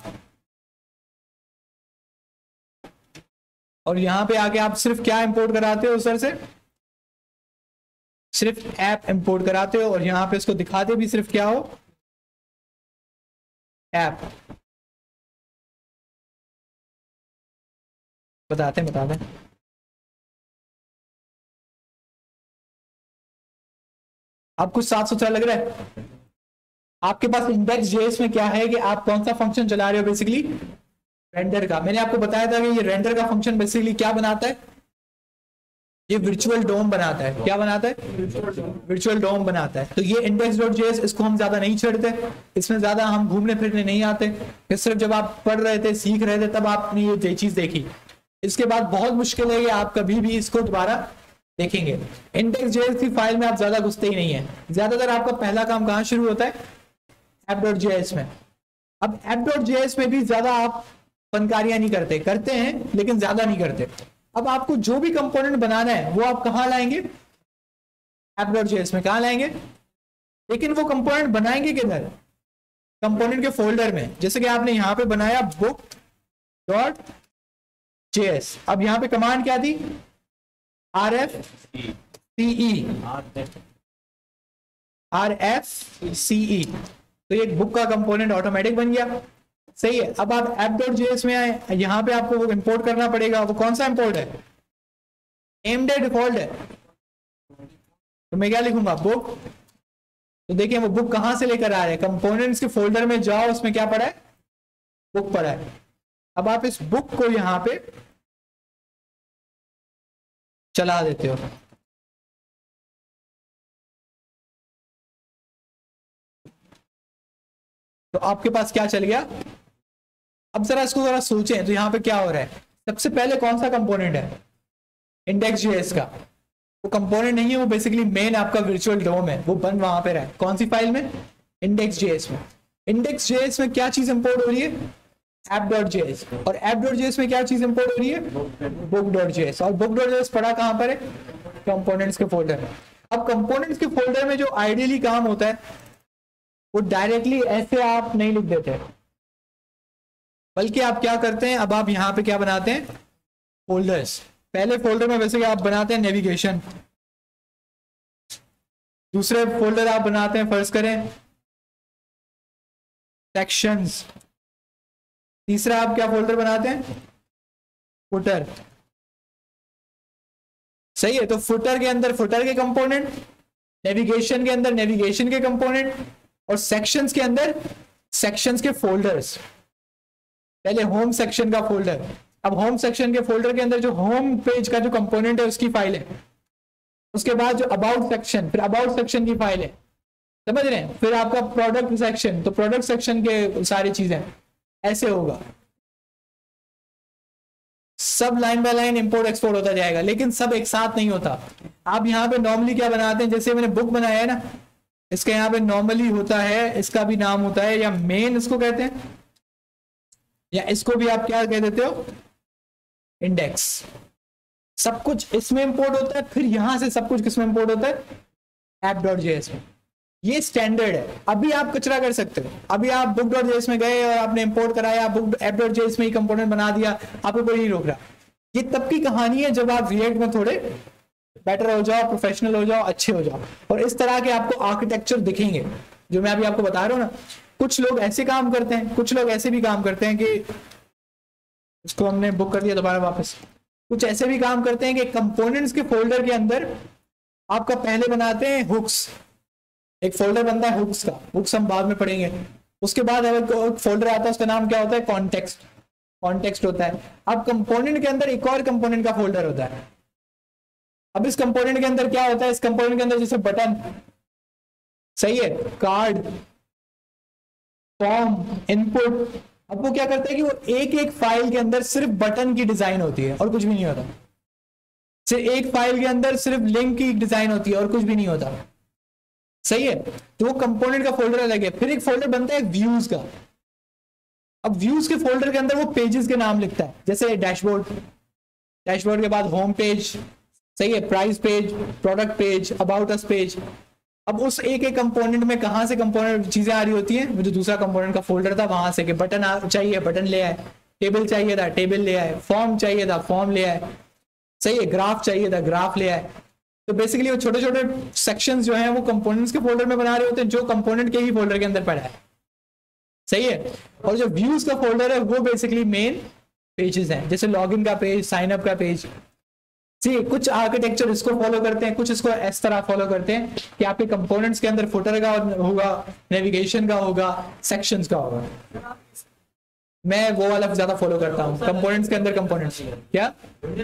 और यहां पे आके आप सिर्फ क्या इंपोर्ट कराते हो सर से? सिर्फ ऐप इंपोर्ट कराते हो, और यहां पे इसको दिखाते भी सिर्फ क्या हो? ऐप। बताते आप कुछ साफ सुथरा लग रहा है? आपके पास index.js में क्या है कि आप कौन सा फंक्शन चला रहे हो? बेसिकली रेंडर का। मैंने आपको बताया था कि ये रेंडर का फंक्शन बेसिकली क्या बनाता है? ये वर्चुअल डोम बनाता है। क्या बनाता है? वर्चुअल डोम बनाता है। तो ये index.js, इसको हम ज्यादा नहीं छेड़ते, इसमें ज्यादा हम घूमने फिरने नहीं आते। फिर सिर्फ जब आप पढ़ रहे थे, सीख रहे थे, तब आपने ये चीज देखी। इसके बाद बहुत मुश्किल है कि आप कभी भी इसको दोबारा देखेंगे। index.js की फाइल में आप ज्यादा घुसते ही नहीं है। ज्यादातर आपका पहला काम कहाँ शुरू होता है? app.js में। अब app.js में भी ज्यादा आप फनकारियां नहीं करते हैं, लेकिन ज्यादा नहीं करते। अब आपको जो भी कंपोनेंट बनाना है वो आप कहाँ लाएंगे? app.js में। कहाँ लाएंगे? लेकिन वो कंपोनेंट बनाएंगे किधर? कंपोनेंट के फोल्डर में। जैसे कि आपने यहां पे बनाया book.js। अब यहां पे कमांड क्या थी? RFCE। तो ये बुक का कंपोनेंट ऑटोमेटिक बन गया। सही है, अब आप app.js में आए, यहां पे आपको वो इंपोर्ट करना पड़ेगा। वो कौन सा इंपोर्ट है? नेम्ड है, डिफॉल्ट है? तो मैं क्या लिखूंगा? बुक। तो देखिए वो बुक कहां से लेकर आ रहे हैं? कंपोनेंट्स के फोल्डर में जाओ, उसमें क्या पड़ा है? बुक पड़ा है। अब आप इस बुक को यहां पे चला देते हो। तो आपके पास क्या चल गया? अब जरा इसको जरा सोचें, तो यहां पे क्या हो रहा है? सबसे पहले कौन सा कंपोनेंट है? index.js का। वो कंपोनेंट नहीं है, वो बेसिकली मेन आपका वर्चुअल डोम है, वो बन वहां पे रहा है। कौन सी फाइल में? index.js में। index.js में क्या चीज इंपोर्ट हो रही है? app.js, और app.js में क्या चीज इंपोर्ट हो रही है, book.js, और book.js पड़ा कहां पर है, कंपोनेंट्स के फोल्डर में। अब कंपोनेंट्स के फोल्डर में जो आइडियली काम होता है वो डायरेक्टली ऐसे आप नहीं लिख देते, बल्कि आप क्या करते हैं, अब आप यहाँ पे क्या बनाते हैं, फोल्डर्स। पहले फोल्डर में वैसे आप बनाते हैं नेविगेशन, दूसरे फोल्डर आप बनाते हैं फर्ज करें सेक्शंस, तीसरा आप क्या फोल्डर बनाते हैं, फुटर। सही है, तो फुटर के अंदर फुटर के कंपोनेंट, नेविगेशन के अंदर नेविगेशन के कंपोनेंट, और सेक्शंस के अंदर सेक्शंस के फोल्डर्स। पहले होम सेक्शन का फोल्डर, अब होम सेक्शन के फोल्डर के अंदर जो होम पेज का जो कंपोनेंट है उसकी फाइल है, उसके बाद जो अबाउट सेक्शन, फिर अबाउट सेक्शन की फाइल है, समझ रहे हैं, फिर आपका प्रोडक्ट सेक्शन, तो प्रोडक्ट सेक्शन के सारी चीजें ऐसे होगा, सब line by line import export होता जाएगा, लेकिन सब एक साथ नहीं होता। आप यहाँ पे नॉर्मली क्या बनाते हैं, जैसे मैंने बुक बनाया है ना, इसका यहाँ पे नॉर्मली होता है, इसका भी नाम होता है, या मेन इसको कहते हैं, या इसको भी आप क्या कह देते हो, इंडेक्स। सब कुछ इसमें इंपोर्ट होता है, फिर यहां से सब कुछ किसमें इंपोर्ट होता है, app.js में। ये स्टैंडर्ड है। अभी आप कचरा कर सकते हो, अभी आप book.js में गए और आपने इंपोर्ट कराया, app.js में ही कंपोनेंट बना दिया, आपको कोई नहीं रोक रहा। ये तब की कहानी है जब आप रिएक्ट में थोड़े बेटर हो जाओ, प्रोफेशनल हो जाओ, अच्छे हो जाओ, और इस तरह के आपको आर्किटेक्चर दिखेंगे जो मैं अभी आपको बता रहा हूँ ना। कुछ लोग ऐसे काम करते हैं, कुछ लोग ऐसे भी काम करते हैं कि इसको हमने बुक कर दिया दोबारा वापस, कुछ ऐसे भी काम करते हैं कि कंपोनेंट्स के फोल्डर के अंदर आपका पहले बनाते हैं हुक्स, एक फोल्डर बनता है हुक्स का, हुक्स हम बाद में पढ़ेंगे। उसके बाद एक फोल्डर आता है, उसका नाम क्या होता है, कॉन्टेक्स्ट, कॉन्टेक्स्ट होता है। अब कंपोनेंट के अंदर एक और कंपोनेंट का फोल्डर होता है। अब इस कंपोनेंट के अंदर क्या होता है, इस कंपोनेंट के अंदर जैसे बटन, सही है, कार्ड, फॉर्म, इनपुट। अब वो क्या करता है कि वो एक एक फाइल के अंदर सिर्फ बटन की डिजाइन होती है और कुछ भी नहीं होता, सिर्फ एक फाइल के अंदर सिर्फ लिंक की डिजाइन होती है और कुछ भी नहीं होता, सही है। तो वो कंपोनेंट का फोल्डर अलग है। फिर एक फोल्डर बनता है व्यूज का। अब व्यूज के फोल्डर के अंदर वो पेजेस के नाम लिखता है, जैसे डैशबोर्ड, डैशबोर्ड के बाद होम पेज, सही है, price page, product page, about us page. अब उस एक एक कंपोनेंट में कहां से कंपोनेंट चीजें आ रही होती हैं, जो दूसरा कंपोनेंट का फोल्डर था वहां से, कि बटन चाहिए बटन ले आए, टेबल चाहिए था टेबल ले आए, फॉर्म चाहिए था फॉर्म ले आए, सही है, ग्राफ चाहिए था ग्राफ ले आए। तो बेसिकली वो छोटे छोटे सेक्शंस जो हैं वो कंपोनेंट्स के फोल्डर में बना रहे होते हैं, जो कंपोनेंट के ही फोल्डर के अंदर पड़ा है, सही है। और जो व्यूज का फोल्डर है वो बेसिकली मेन पेजेस हैं, जैसे लॉगिन का पेज, साइन अप का पेज। जी, कुछ आर्किटेक्चर इसको फॉलो करते हैं, कुछ इसको इस तरह फॉलो करते हैं कि आपके कंपोनेंट्स के अंदर फुटर का होगा, नेविगेशन का होगा, सेक्शंस का होगा। मैं वो वाला ज्यादा फॉलो करता हूँ, कंपोनेंट्स के अंदर कंपोनेंट्स। क्या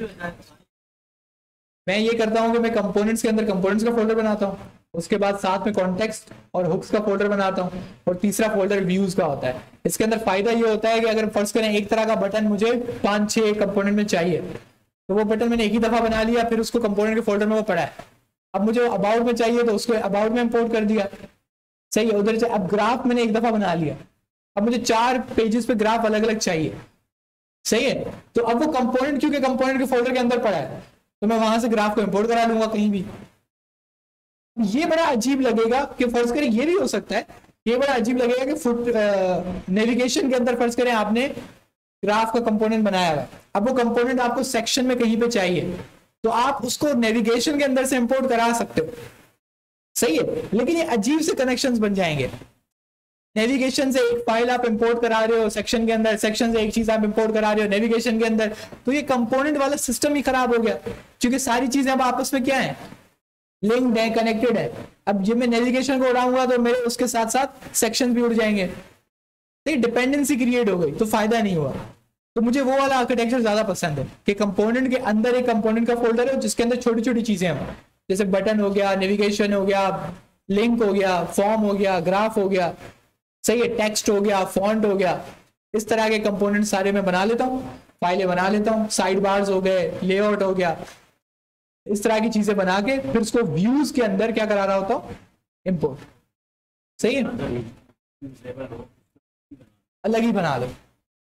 मैं ये करता हूँ कि मैं कंपोनेंट्स के अंदर कंपोनेंट्स का फोल्डर बनाता हूँ, उसके बाद साथ में कॉन्टेक्स्ट और हुक्स का फोल्डर बनाता हूँ, और तीसरा फोल्डर व्यूज का होता है। इसके अंदर फायदा ये होता है कि अगर फर्स्ट करें एक तरह का बटन मुझे 5-6 कंपोनेंट में चाहिए, तो वो बटन मैंने एक ही दफा बना लिया, फिर उसको कंपोनेंट के फोल्डर में वो पड़ा है। अब मुझे अबाउट में चाहिए तो उसको अबाउट में इंपोर्ट कर दिया, सही है, उधर से। अब ग्राफ मैंने एक दफा बना लिया, अब मुझे 4 पेजेस पे ग्राफ अलग अलग चाहिए, सही है। तो अब वो कंपोनेंट क्योंकि कंपोनेंट के फोल्डर के अंदर पड़ा है, तो मैं वहां से ग्राफ को इंपोर्ट करा लूंगा कहीं भी। ये बड़ा अजीब लगेगा कि फर्ज करें, ये भी हो सकता है, ये बड़ा अजीब लगेगा कि नेविगेशन के अंदर फर्ज करें आपने ग्राफ का कंपोनेंट बनाया है, अब वो कंपोनेंट आपको सेक्शन में कहीं पे चाहिए, तो आप उसको नेविगेशन के अंदर से इंपोर्ट करा सकते हो, सही है। लेकिन ये अजीब से कनेक्शंस बन जाएंगे। नेविगेशन से एक फाइल आप इंपोर्ट करा रहे हो सेक्शन के अंदर, सेक्शन से एक चीज आप इंपोर्ट करा रहे हो नेविगेशन के अंदर, तो ये कंपोनेंट वाला सिस्टम ही खराब हो गया, क्योंकि सारी चीजें अब आपस में क्या है, लिंक्ड है, कनेक्टेड है। अब जब मैं नेविगेशन को उड़ाऊंगा तो मेरे उसके साथ साथ सेक्शन भी उड़ जाएंगे, डिपेंडेंसी क्रिएट हो गई, तो फायदा नहीं हुआ। तो मुझे वो वाला आर्किटेक्चर ज्यादा पसंद है कि कंपोनेंट के अंदर एक कंपोनेंट का फोल्डर है जिसके अंदर छोटी छोटी चीजें हैं, जैसे बटन हो गया, नेविगेशन हो गया, लिंक हो गया, फॉर्म हो गया, ग्राफ हो गया, सही है, टेक्स्ट हो गया, फॉन्ट हो गया। इस तरह के कंपोनेंट सारे मैं बना लेता हूँ, फाइलें बना लेता हूँ, साइड बार्स हो गए, लेआउट हो गया, इस तरह की चीजें बना के फिर उसको व्यूज के अंदर क्या करा रहा होता हूँ, इंपोर्ट, सही है, अलग ही बना लो।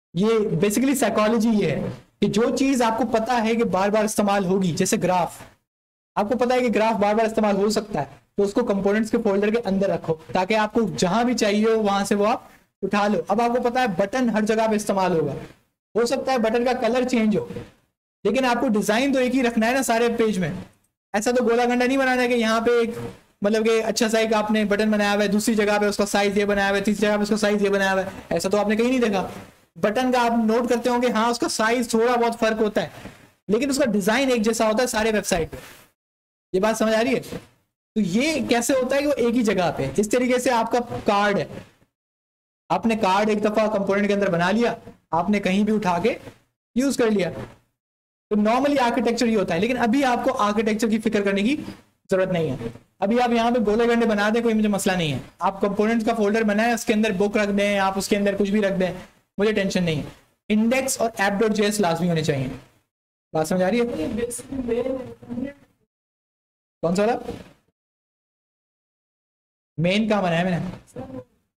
ये बेसिकली साइकोलॉजी ये है कि जो चीज आपको पता है कि बार बार इस्तेमाल होगी, जैसे ग्राफ, आपको पता है कि ग्राफ बार बार इस्तेमाल हो सकता है, तो उसको कंपोनेंट्स के फोल्डर के अंदर रखो ताकि आपको जहां भी चाहिए हो वहां से वो आप उठा लो। अब आपको पता है बटन हर जगह पे इस्तेमाल होगा, हो सकता है बटन का कलर चेंज हो, लेकिन आपको डिजाइन तो एक ही रखना है ना सारे पेज में। ऐसा तो गोला गंडा नहीं बनाना है कि यहाँ पे एक मतलब कि अच्छा सा एक आपने बटन बनाया हुआ है, दूसरी जगह पे उसका साइज ये बनाया हुआ है, तीसरी जगह पे उसका साइज ये बनाया हुआ है। ऐसा तो आपने कहीं नहीं देखा। बटन का आप नोट करते होंगे, हाँ उसका साइज थोड़ा बहुत फर्क होता है, लेकिन उसका डिजाइन एक जैसा होता है सारे वेबसाइट पे। ये बात समझ आ रही है? तो ये कैसे होता है कि वो एक ही जगह पे, इस तरीके से आपका कार्ड है, आपने कार्ड एक दफा कंपोनेंट के अंदर बना लिया, आपने कहीं भी उठा के यूज कर लिया। तो नॉर्मली आर्किटेक्चर ये होता है, लेकिन अभी आपको आर्किटेक्चर की फिक्र करने की जरूरत नहीं है। अभी आप यहाँ पे गोले गंडे बना दें, कोई मुझे मसला नहीं है। आप कंपोनेंट्स का फोल्डर बनाए, उसके अंदर बुक रख दें, आप उसके अंदर कुछ भी रख दें, मुझे टेंशन नहीं है। इंडेक्स और app.js लाजमी होने चाहिए। बात समझ आ रही है? कौन सा वाला मेन का बनाया मैंने?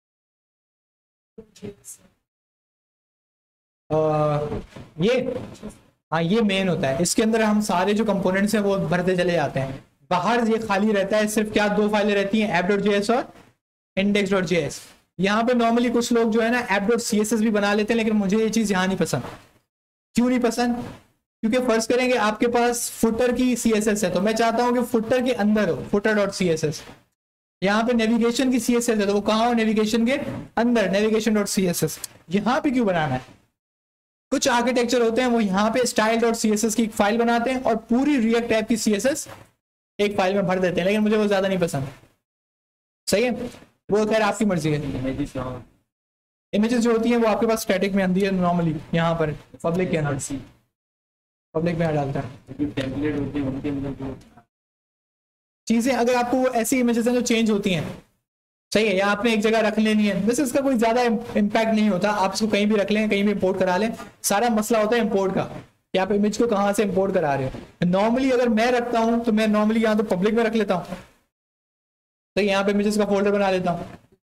ये हाँ ये मेन होता है, इसके अंदर हम सारे जो कंपोनेंट्स हैं वो भरते चले जाते हैं। बाहर ये खाली रहता है, सिर्फ क्या दो फाइलें रहती हैं, app.js और index.js। यहाँ पे नॉर्मली कुछ लोग जो है ना app.css भी बना लेते हैं, लेकिन मुझे ये चीज यहाँ नहीं पसंद। क्यों नहीं पसंद? क्योंकि फर्ज करेंगे आपके पास फुटर की CSS है, तो मैं चाहता हूँ कि फुटर के अंदर हो footer.css। यहाँ पे नेविगेशन की CSS है, तो वो कहाँ हो? नेविगेशन के अंदर, navigation.css। यहाँ पे क्यों बनाना है? कुछ आर्किटेक्चर होते हैं वो यहाँ पे style.css की एक फाइल बनाते हैं और पूरी रिएक्ट ऐप की CSS एक फाइल में भर देते हैं, लेकिन मुझे वो ज्यादा नहीं पसंद। सही है, वो खैर आपकी मर्जी है। इमेजेस जो होती हैं वो आपके पास स्टैटिक में आती है नॉर्मली, यहाँ पर पब्लिक के अंदर, पब्लिक में डालता है टेम्पलेट होते हैं उनके अंदर जो चीजें। अगर आपको वो ऐसी इमेजेस हैं जो चेंज होती हैं, सही है, या आपने एक जगह रख लेनी है, वैसे इसका कोई ज्यादा इम्पैक्ट नहीं होता, आप इसको कहीं भी रख लें, कहीं भी इंपोर्ट करा लें। सारा मसला होता है इंपोर्ट का कि आप इमेज को कहाँ से इंपोर्ट करा रहे हो। नॉर्मली अगर मैं रखता हूँ तो मैं नॉर्मली यहाँ तो पब्लिक में रख लेता हूँ, तो यहाँ पे इमेजेस का फोल्डर बना लेता हूँ।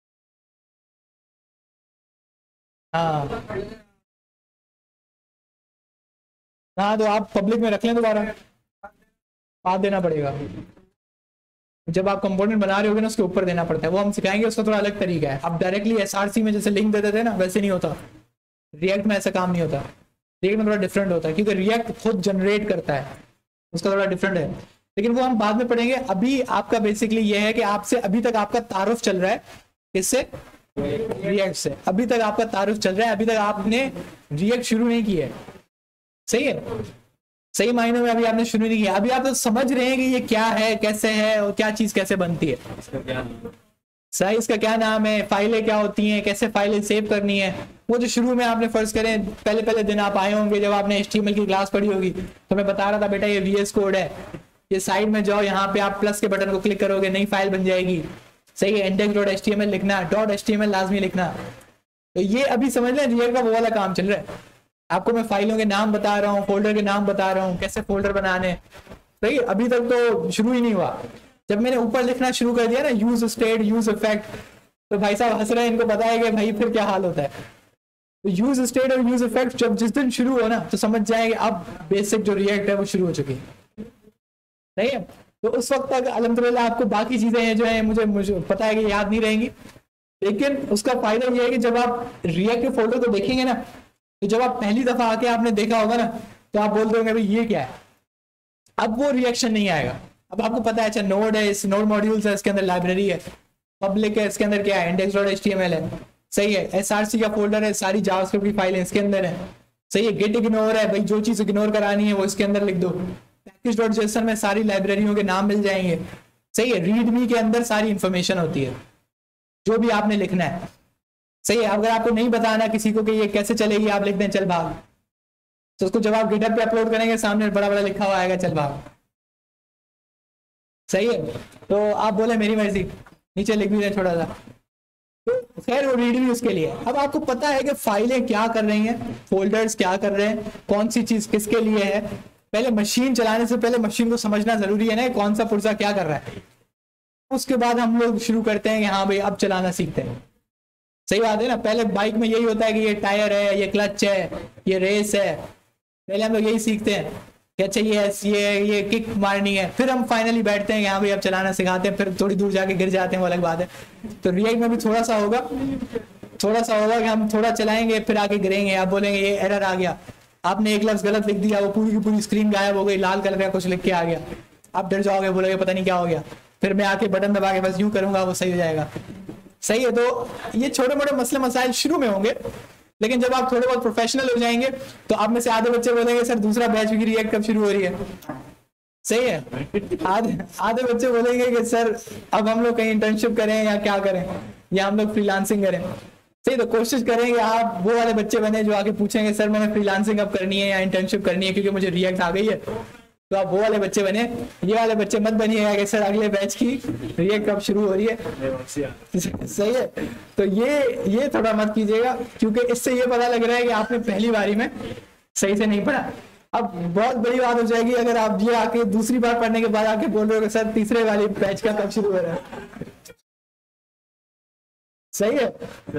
हाँ हाँ, तो आप पब्लिक में रख लें, दोबारा पाथ देना पड़ेगा। जब आप कंपोनेंट बना रहे होगे ना उसके ऊपर देना पड़ता है, वो हम सिखाएंगे, उसका थोड़ा अलग तरीका है। आप डायरेक्टली SRC में जैसे लिंक दे देते हैं ना, वैसे नहीं होता। रिएक्ट में ऐसा काम नहीं होता, रिएक्ट में थोड़ा डिफरेंट होता है, क्योंकि रिएक्ट खुद जनरेट करता है, उसका थोड़ा डिफरेंट है, लेकिन वो हम बाद में पढ़ेंगे। अभी आपका बेसिकली ये है कि आपसे अभी तक आपका तारुफ चल रहा है, किससे? रिएक्ट से। अभी तक आपका तारुफ चल रहा है, अभी तक आपने रिएक्ट शुरू नहीं किया है। सही है, सही मायने में अभी आपने शुरू नहीं किया। अभी आप तो समझ रहे हैं कि ये क्या है, कैसे है और क्या चीज कैसे बनती है। इसका क्या नाम है? सही, इसका क्या नाम है, फाइलें क्या होती हैं, कैसे फाइलें सेव करनी है। वो जो शुरू में आपने फर्ज करें पहले पहले दिन आप आए होंगे, जब आपने HTML की क्लास पढ़ी होगी, तो मैं बता रहा था बेटा ये VS कोड है, ये साइड में जाओ, यहाँ पे आप प्लस के बटन को क्लिक करोगे, नई फाइल बन जाएगी। सही है, index.html लिखना, .html लाजमी लिखना। तो ये अभी समझ लें रिएक्ट का वो वाला काम चल रहा है। आपको मैं फाइलों के नाम बता रहा हूँ, फोल्डर के नाम बता रहा हूँ, कैसे फोल्डर बनाने। सही, अभी तक तो शुरू ही नहीं हुआ। जब मैंने ऊपर लिखना शुरू कर दिया ना, यूज स्टेट, यूज इफेक्ट, तो भाई साहब हंस रहे हैं, इनको पता है कि भाई फिर क्या हाल होता है। तो यूज स्टेट और यूज इफेक्ट जब जिस दिन शुरू हो ना, तो समझ जाएंगे अब बेसिक जो रिएक्ट है वो शुरू हो चुकी है। नहीं है, तो उस वक्त तक अल्हम्दुलिल्लाह आपको बाकी चीजें जो है मुझे पता है कि याद नहीं रहेंगी, लेकिन उसका फायदा यह है कि जब आप रिएक्ट के फोल्डर को देखेंगे ना, तो जब आप पहली दफा आके आपने देखा होगा ना, तो आप बोलते होंगे भाई ये क्या है। अब वो रिएक्शन नहीं आएगा। अब आपको पता है अच्छा नोड है, इस नोड मॉड्यूल्स है, इसके अंदर लाइब्रेरी है, पब्लिक है, इसके अंदर क्या है, index.html है। सही है, SRC का फोल्डर है, सारी जावास्क्रिप्ट की फाइलें इसके अंदर है। सही है, गिट इग्नोर है, भाई जो चीज इग्नोर करानी है वो इसके अंदर लिख दो। package.json में सारी लाइब्रेरियों के नाम मिल जाएंगे। सही है, रीडमी के अंदर सारी इंफॉर्मेशन होती है जो भी आपने लिखना है। सही है, अगर आपको नहीं बताना किसी को कि ये कैसे चलेगी, आप लिख दें चल भाग, तो उसको जब आप गिटहब पे अपलोड करेंगे सामने बड़ा बड़ा लिखा हुआ आएगा चल भाग। सही है, तो आप बोले मेरी मर्जी, नीचे लिख भी दें छोटा सा, तो खैर वो रीड भी उसके लिए। अब आपको पता है कि फाइलें क्या कर रही हैं, फोल्डर्स क्या कर रहे हैं, कौन सी चीज किसके लिए है। पहले मशीन चलाने से पहले मशीन को समझना जरूरी है ना, कौन सा पुर्जा क्या कर रहा है। उसके बाद हम लोग शुरू करते हैं कि हाँ भाई अब चलाना सीखते हैं। सही बात है ना। पहले बाइक में यही होता है कि ये टायर है, ये क्लच है, ये रेस है, पहले हम लोग यही सीखते हैं कि अच्छा ये किक मारनी है, फिर हम फाइनली बैठते हैं यहाँ भी अब चलाना सिखाते हैं, फिर थोड़ी दूर जाके गिर जाते हैं, वो अलग बात है। तो रिएक्ट में भी थोड़ा सा होगा कि हम थोड़ा चलाएंगे फिर आके गिरेंगे, आप बोलेंगे ये एरर आ गया, आपने एक लफ्ज गलत लिख दिया, वो पूरी की पूरी स्क्रीन गायब हो गई, लाल कलर का कुछ लिख के आ गया, आप डर जाओगे, बोलोगे पता नहीं क्या हो गया, फिर मैं आके बटन दबा के बस यूं करूंगा वो सही हो जाएगा। सही है। तो ये छोटे मोटे मसले मसाइल शुरू में होंगे, लेकिन जब आप थोड़े बहुत प्रोफेशनल हो जाएंगे तो आप में से आधे बच्चे बोलेंगे सर दूसरा बैच की रिएक्ट कब शुरू हो रही है। सही है। आधे बच्चे बोलेंगे कि सर अब हम लोग कहीं इंटर्नशिप करें या क्या करें, या हम लोग फ्रीलांसिंग करें। सही। तो कोशिश करेंगे आप वो वाले बच्चे बने जो आके पूछेंगे सर मैंने फ्रीलांसिंग अब करनी है या इंटर्नशिप करनी है क्योंकि मुझे रिएक्ट आ गई है। तो आप वो वाले बच्चे बने, ये वाले बच्चे मत बनिएगा कि सर अगले बैच की रिएक्ट कब शुरू हो रही है। सही है। तो ये थोड़ा मत कीजिएगा, क्योंकि इससे ये पता लग रहा है कि आपने पहली बारी में सही से नहीं पढ़ा। अब बहुत बड़ी बात हो जाएगी अगर आप ये आके दूसरी बार पढ़ने के बाद आके बोल रहे हो कि सर तीसरे वाली बैच का कब शुरू हो रहा है। सही है।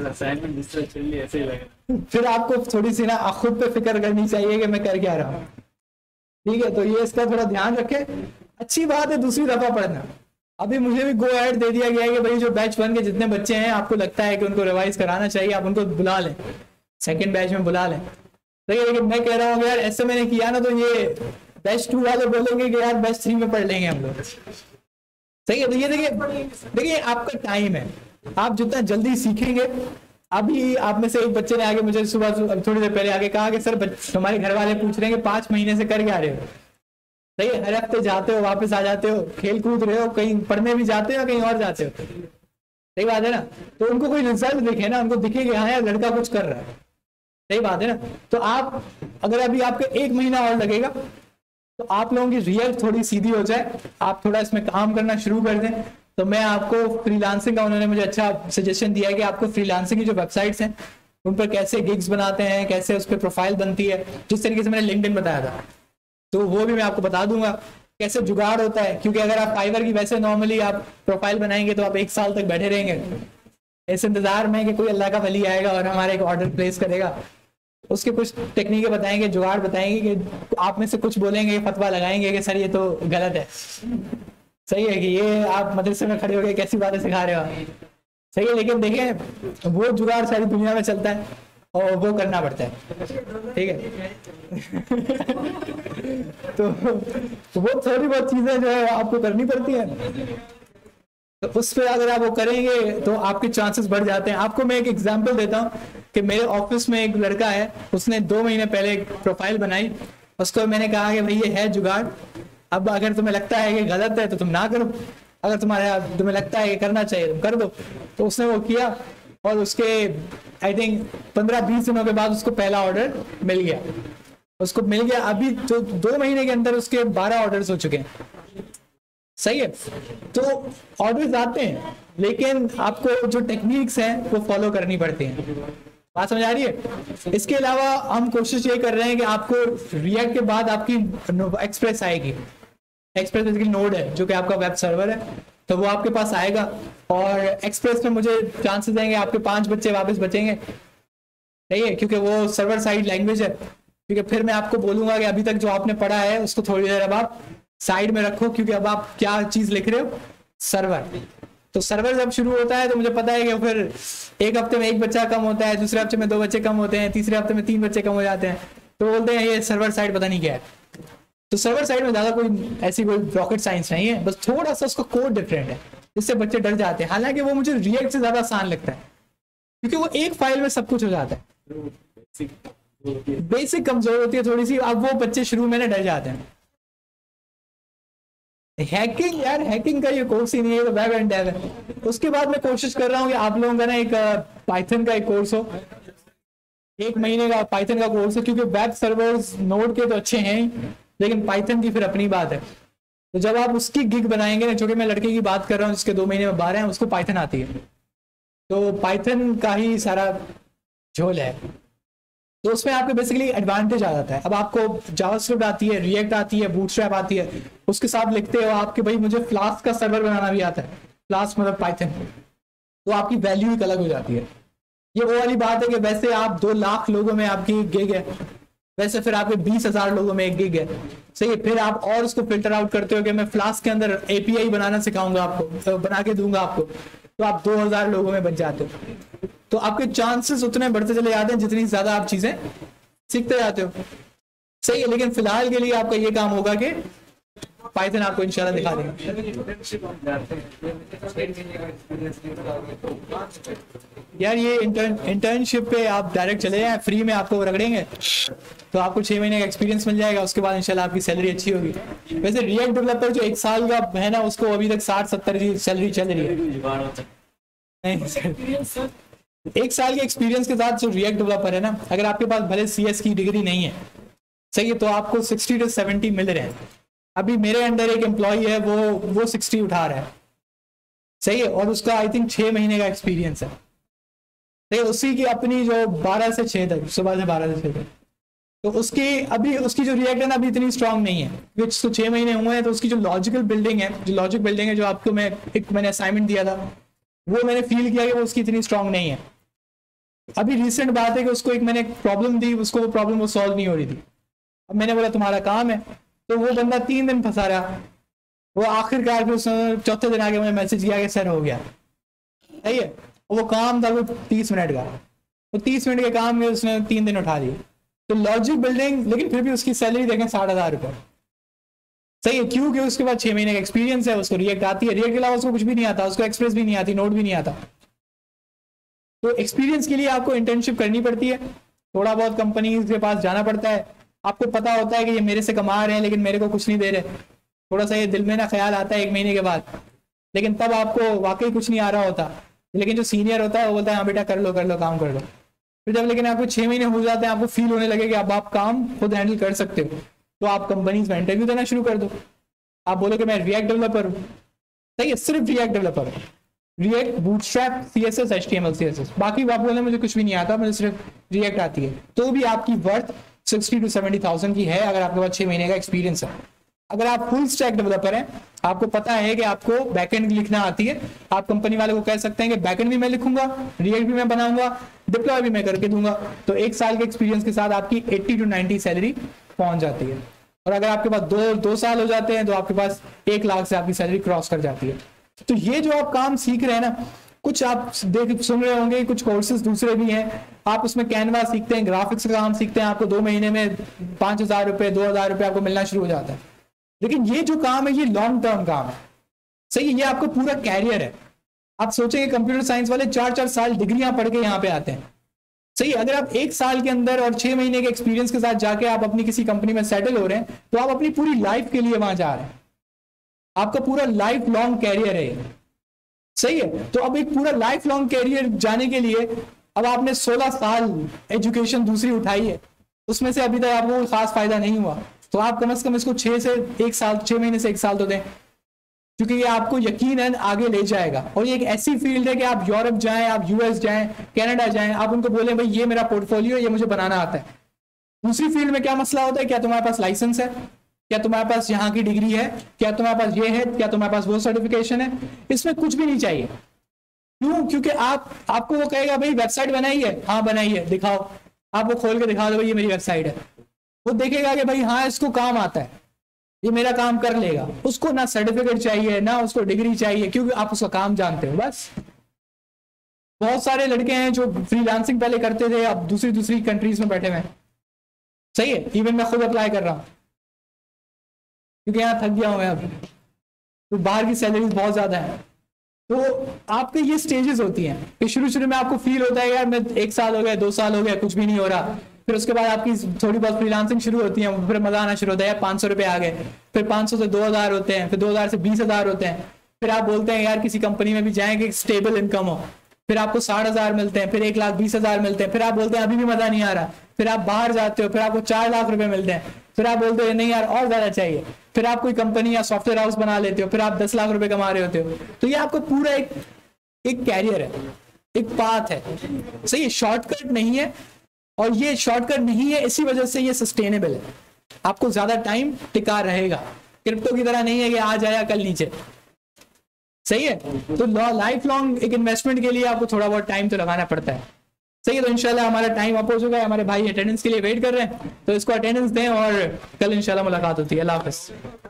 फिर आपको थोड़ी सी ना खुद पे फिक्र करनी चाहिए कि मैं कर क्या रहा हूँ। ठीक है। तो ये इसका थोड़ा ध्यान रखें। अच्छी बात है दूसरी दफा पढ़ना। अभी मुझे भी गो एड दे दिया गया है कि भाई जो बैच 1 के जितने बच्चे हैं आपको लगता है कि उनको रिवाइज कराना चाहिए, आप उनको बुला लें, सेकंड बैच में बुला लें। ठीक है। लेकिन मैं कह रहा हूँ यार ऐसे मैंने किया ना तो ये बैच 2 वाले बोलेंगे कि यार बैच 3 में पढ़ लेंगे हम लोग। सही है। तो ये देखिए आपका टाइम है, आप जितना जल्दी सीखेंगे। अभी आप में से एक बच्चे ने आगे मुझे सुबह थोड़ी देर पहले आगे कहा कि सर हमारे घर वाले पूछ रहे हैं कि 5 महीने से कर क्या रहे हो। सही है। हर हफ्ते जाते हो, वापस आ जाते हो, खेल कूद रहे हो, कहीं पढ़ने भी जाते हो, कहीं और जाते हो। सही बात है ना। तो उनको कोई रिजल्ट दिखे ना, उनको दिखे कि हाँ यार लड़का कुछ कर रहा है। सही बात है ना। तो आप अगर अभी आपका 1 महीना और लगेगा तो आप लोगों की रियल थोड़ी सीधी हो जाए, आप थोड़ा इसमें काम करना शुरू कर दें। तो मैं आपको फ्रीलांसिंग का उन्होंने मुझे अच्छा सजेशन दिया है कि आपको फ्रीलांसिंग की जो वेबसाइट्स हैं उन पर कैसे गिग्स बनाते हैं, कैसे उस पर प्रोफाइल बनती है, जिस तरीके से मैंने लिंक्डइन बताया था तो वो भी मैं आपको बता दूंगा कैसे जुगाड़ होता है। क्योंकि अगर आप फाइवर की वैसे नॉर्मली आप प्रोफाइल बनाएंगे तो आप 1 साल तक बैठे रहेंगे इस इंतजार में कि कोई अल्लाह का वली आएगा और हमारा एक ऑर्डर प्लेस करेगा। उसके कुछ टेक्निकें बताएंगे, जुगाड़ बताएंगे कि आप में से कुछ बोलेंगे, फतवा लगाएंगे कि सर ये तो गलत है। सही है कि ये आप मदरसे में खड़े हो गए कैसी बातें सिखा रहे हो। सही है। लेकिन देखें वो जुगाड़ सारी दुनिया में चलता है और वो करना पड़ता है। ठीक है। तो वो थोड़ी बहुत चीजें जो है आपको करनी पड़ती है, तो उस पर अगर आप वो करेंगे तो आपके चांसेस बढ़ जाते हैं। आपको मैं एक एग्जांपल देता हूँ कि मेरे ऑफिस में एक लड़का है, उसने 2 महीने पहले एक प्रोफाइल बनाई। उसको मैंने कहा कि भाई ये है जुगाड़, अब अगर तुम्हें लगता है कि गलत है तो तुम ना करो, अगर तुम्हें लगता है कि करना चाहिए तुम कर दो। तो उसने वो किया और उसके आई थिंक 15-20 दिनों के बाद उसको पहला ऑर्डर मिल गया। अभी जो 2 महीने के अंदर उसके 12 ऑर्डर्स हो चुके हैं। सही है। तो ऑर्डर्स आते हैं लेकिन आपको जो टेक्निक्स हैं वो फॉलो करनी पड़ती हैं। बात समझ आ रही है। इसके अलावा हम कोशिश ये कर रहे हैं कि आपको रिएक्ट के बाद आपकी एक्सप्रेस आएगी। एक्सप्रेस बेसिकली नोड है जो कि आपका वेब सर्वर है, तो वो आपके पास आएगा और एक्सप्रेस में मुझे चांसेस देंगे आपके 5 बच्चे वापस बचेंगे। सही है। क्योंकि वो सर्वर साइड लैंग्वेज है। क्योंकि फिर मैं आपको बोलूंगा कि अभी तक जो आपने पढ़ा है उसको थोड़ी देर अब आप साइड में रखो, क्योंकि अब आप क्या चीज लिख रहे हो, सर्वर। तो सर्वर जब शुरू होता है तो मुझे पता है कि फिर एक हफ्ते में 1 बच्चा कम होता है, दूसरे हफ्ते में 2 बच्चे कम होते हैं, तीसरे हफ्ते में 3 बच्चे कम हो जाते हैं। तो बोलते हैं ये सर्वर साइड पता नहीं क्या है। तो सर्वर साइड में ज्यादा कोई ऐसी कोई रॉकेट साइंस नहीं है, बस थोड़ा सा उसका कोड डिफरेंट है जिससे बच्चे डर जाते हैं। हालांकि वो मुझे रिएक्ट से ज्यादा आसान लगता है क्योंकि वो एक फाइल में सब कुछ हो जाता है। बेसिक कमजोर होती है थोड़ी सी, अब वो बच्चे शुरू में डर जाते हैं। हैकिंग यार, हैकिंग का ये कोर्स ही नहीं है, वेब एंड डेव है। उसके बाद मैं कोशिश कर रहा हूँ कि आप लोगों का ना एक पाइथन का एक कोर्स हो, 1 महीने का पाइथन का कोर्स है। क्योंकि वेब सर्वर्स नोड के तो अच्छे हैं ही, लेकिन पाइथन की फिर अपनी बात है। तो जब आप उसकी गिग बनाएंगे ना, जो कि मैं लड़के की बात कर रहा हूँ जिसके 2 महीने में 12 हैं, उसको पाइथन आती है, तो पाइथन का ही सारा झोल है। तो उसमें आपको बेसिकली एडवांटेज आ जाता है। अब आपको जावास्क्रिप्ट आती है, रिएक्ट आती है, बूटस्ट्रैप आती है, उसके साथ लिखते हो आपके भाई मुझे फ्लास्क का सर्वर बनाना भी आता है, फ्लास्क मतलब पाइथन, तो आपकी वैल्यू एक अलग हो जाती है। ये वो वाली बात है कि वैसे आप 2 लाख लोगों में आपकी गिग है, वैसे फिर आपके 20,000 लोगों में एक गिग है, सही है। फिर आप और उसको फिल्टर आउट करते हो कि मैं फ्लास्क के अंदर एपीआई बनाना सिखाऊंगा आपको, बना के दूंगा आपको, तो आप 2000 लोगों में बच जाते हो। तो आपके चांसेस उतने बढ़ते चले जाते हैं जितनी ज्यादा आप चीजें सीखते जाते हो, सही है। लेकिन फिलहाल के लिए आपका ये काम होगा कि पाइथन आपको इंशाल्लाह दिखा देंगे। यार ये इंटर्नशिप पे आप डायरेक्ट चले जाएं, फ्री में आपको रगड़ेंगे, तो आपको 6 महीने का एक्सपीरियंस मिल जाएगा, उसके बाद इंशाल्लाह आपकी सैलरी अच्छी होगी। वैसे रिएक्ट डेवलपर जो 1 साल का है ना, उसको अभी तक 60-70 की सैलरी चल रही है। नहीं सर, 1 साल के एक्सपीरियंस के साथ जो रिएक्ट डेवलपर है ना, अगर आपके पास भले CS की डिग्री नहीं है, सही है, तो आपको 60 to 70 मिल रहे हैं। अभी मेरे अंडर एक एम्प्लॉय है, वो 60 उठा रहा है, सही है, और उसका आई थिंक 6 महीने का एक्सपीरियंस है, सही है। उसी की अपनी जो 12 से 6 तक, सुबह से 12 से 6 तक, तो उसकी जो रिएक्ट है ना अभी इतनी स्ट्रांग नहीं है, क्योंकि उसको 6 महीने हुए हैं। तो उसकी जो लॉजिक बिल्डिंग है, जो आपको मैंने असाइनमेंट दिया था, वो मैंने फील किया कि वो उसकी इतनी स्ट्रांग नहीं है। अभी रिसेंट बात है कि उसको मैंने एक प्रॉब्लम दी, उसको वो प्रॉब्लम वो सॉल्व नहीं हो रही थी। अब मैंने बोला तुम्हारा काम है, तो वो बंदा 3 दिन फंसा रहा, वो आखिरकार फिर उसने चौथे दिन आके मुझे मैसेज किया कि सर हो गया, सही है। वो काम था वो 30 मिनट का, वो 30 मिनट के काम में उसने 3 दिन उठा लिए। तो लॉजिक बिल्डिंग, लेकिन फिर भी उसकी सैलरी देखें 60,000 रुपये, सही है। क्यों? कि उसके बाद 6 महीने का एक्सपीरियंस है, उसको रिएक्ट आती है, रिएक्ट के अलावा उसको कुछ भी नहीं आता, उसको एक्सप्रेस भी नहीं आती, नोट भी नहीं आता। तो एक्सपीरियंस के लिए आपको इंटर्नशिप करनी पड़ती है, थोड़ा बहुत कंपनीज के पास जाना पड़ता है, आपको पता होता है कि ये मेरे से कमा रहे हैं लेकिन मेरे को कुछ नहीं दे रहे, थोड़ा सा ये दिल में ना ख्याल आता है 1 महीने के बाद, लेकिन तब आपको वाकई कुछ नहीं आ रहा होता। लेकिन जो सीनियर होता है वो बोलता है हाँ बेटा कर लो काम कर लो। फिर जब लेकिन आपको 6 महीने हो जाते हैं, आपको फील होने लगे कि अब आप काम खुद हैंडल कर सकते हो, तो आप कंपनीज में इंटरव्यू देना शुरू कर दो। आप बोलो कि मैं रिएक्ट डेवलपर हूँ, सही है, सिर्फ रिएक्ट डेवलपर हूँ, React, Bootstrap, CSS, HTML, CSS, बाकी आप बोले मुझे कुछ भी नहीं आता, मुझे सिर्फ रिएक्ट आती है, तो भी आपकी वर्थ 60 to 70,000 की है, अगर आपके पास 6 महीने का एक्सपीरियंस है। अगर आप फुल स्टैक डेवलपर हैं, आपको पता है कि आपको बैकएंड लिखना आती है, आप कंपनी वाले को कह सकते हैं कि बैकएंड भी मैं लिखूंगा, रिएक्ट भी मैं बनाऊंगा, डिप्लॉय भी मैं करके दूंगा, तो 1 साल के एक्सपीरियंस के साथ आपकी 80 to 90 सैलरी पहुंच जाती है। और अगर आपके पास 2 साल हो जाते हैं तो आपके पास 1 लाख से आपकी सैलरी क्रॉस कर जाती है। तो ये जो आप काम सीख रहे हैं ना, कुछ आप सुन रहे होंगे, कुछ कोर्सेज दूसरे भी हैं, आप उसमें कैनवा सीखते हैं, ग्राफिक्स का काम सीखते हैं, आपको 2 महीने में 5,000 रुपए 2,000 रुपए आपको मिलना शुरू हो जाता है। लेकिन ये जो काम है ये लॉन्ग टर्म काम है, सही है, ये आपको पूरा कैरियर है। आप सोचेंगे कंप्यूटर साइंस वाले 4-4 साल डिग्रियां पढ़ के यहाँ पे आते हैं, सही है। अगर आप 1 साल के अंदर और 6 महीने के एक्सपीरियंस के साथ जाके आप अपनी किसी कंपनी में सेटल हो रहे हैं, तो आप अपनी पूरी लाइफ के लिए वहां जा रहे हैं, आपका पूरा लाइफ लॉन्ग कैरियर है, सही है। तो अब एक पूरा लाइफ लॉन्ग कैरियर जाने के लिए अब आपने 16 साल एजुकेशन दूसरी उठाई है, उसमें से अभी तक आपको खास फायदा नहीं हुआ, तो आप कम से कम इसको 6 महीने से 1 साल तो दें, क्योंकि ये आपको यकीनन आगे ले जाएगा। और ये एक ऐसी फील्ड है कि आप यूरोप जाएं, आप US जाएं, कनाडा जाएं, आप उनको बोले भाई ये मेरा पोर्टफोलियो, ये मुझे बनाना आता है। दूसरी फील्ड में क्या मसला होता है, क्या तुम्हारे पास लाइसेंस है, क्या तुम्हारे पास यहाँ की डिग्री है, क्या तुम्हारे पास ये है, क्या तुम्हारे पास वो सर्टिफिकेशन है, इसमें कुछ भी नहीं चाहिए। क्यों? क्योंकि आपको वो कहेगा भाई वेबसाइट बनाई है, हाँ बनाई है, दिखाओ, आप वो खोल के दिखा दो भाई ये मेरी वेबसाइट है, वो देखेगा कि भाई हाँ इसको काम आता है, ये मेरा काम कर लेगा। उसको ना सर्टिफिकेट चाहिए ना उसको डिग्री चाहिए, क्योंकि आप उसका काम जानते हो बस। बहुत सारे लड़के हैं जो फ्रीलांसिंग पहले करते थे, अब दूसरी कंट्रीज में बैठे हुए हैं, सही है। इवन मैं खुद अप्लाई कर रहा हूँ क्योंकि यहाँ थक गया हूँ मैं, अब तो बाहर की सैलरीज बहुत ज्यादा है। तो आपके ये स्टेजेस होती हैं कि शुरू में आपको फील होता है यार मैं 1 साल हो गया, 2 साल हो गया, कुछ भी नहीं हो रहा। फिर उसके बाद आपकी थोड़ी बहुत फ्रीलांसिंग शुरू होती है, फिर मजा आना शुरू होता है, 500 रुपए आ गए, फिर 500 से 2,000 होते हैं, फिर 2,000 से 20,000 होते हैं। फिर आप बोलते हैं यार किसी कंपनी में भी जाएंगे, स्टेबल इनकम हो, फिर आपको 60,000 मिलते हैं, फिर 1,20,000 मिलते हैं, फिर आप बोलते हैं अभी भी मजा नहीं आ रहा, फिर आप बाहर जाते हो, फिर आपको 4 लाख रुपए मिलते हैं, फिर आप बोलते हो नहीं यार और ज्यादा चाहिए, फिर आप कोई कंपनी या सॉफ्टवेयर हाउस बना लेते हो, फिर आप 10 लाख रुपए कमा रहे होते हो। तो ये आपको पूरा एक कैरियर है, एक पाथ है, सही है, शॉर्टकट नहीं है। और ये शॉर्टकट नहीं है इसी वजह से ये सस्टेनेबल है, आपको ज्यादा टाइम टिका रहेगा। क्रिप्टो की तरह नहीं है कि आज आया कल नीचे, सही है। तो लाइफ लॉन्ग एक इन्वेस्टमेंट के लिए आपको थोड़ा बहुत टाइम तो लगाना पड़ता है। सही है, तो इंशाल्लाह हमारा टाइम अप हो चुका है, हमारे भाई अटेंडेंस के लिए वेट कर रहे हैं, तो इसको अटेंडेंस दें और कल इंशाल्लाह मुलाकात होती है। अल्लाह हाफ़िज़।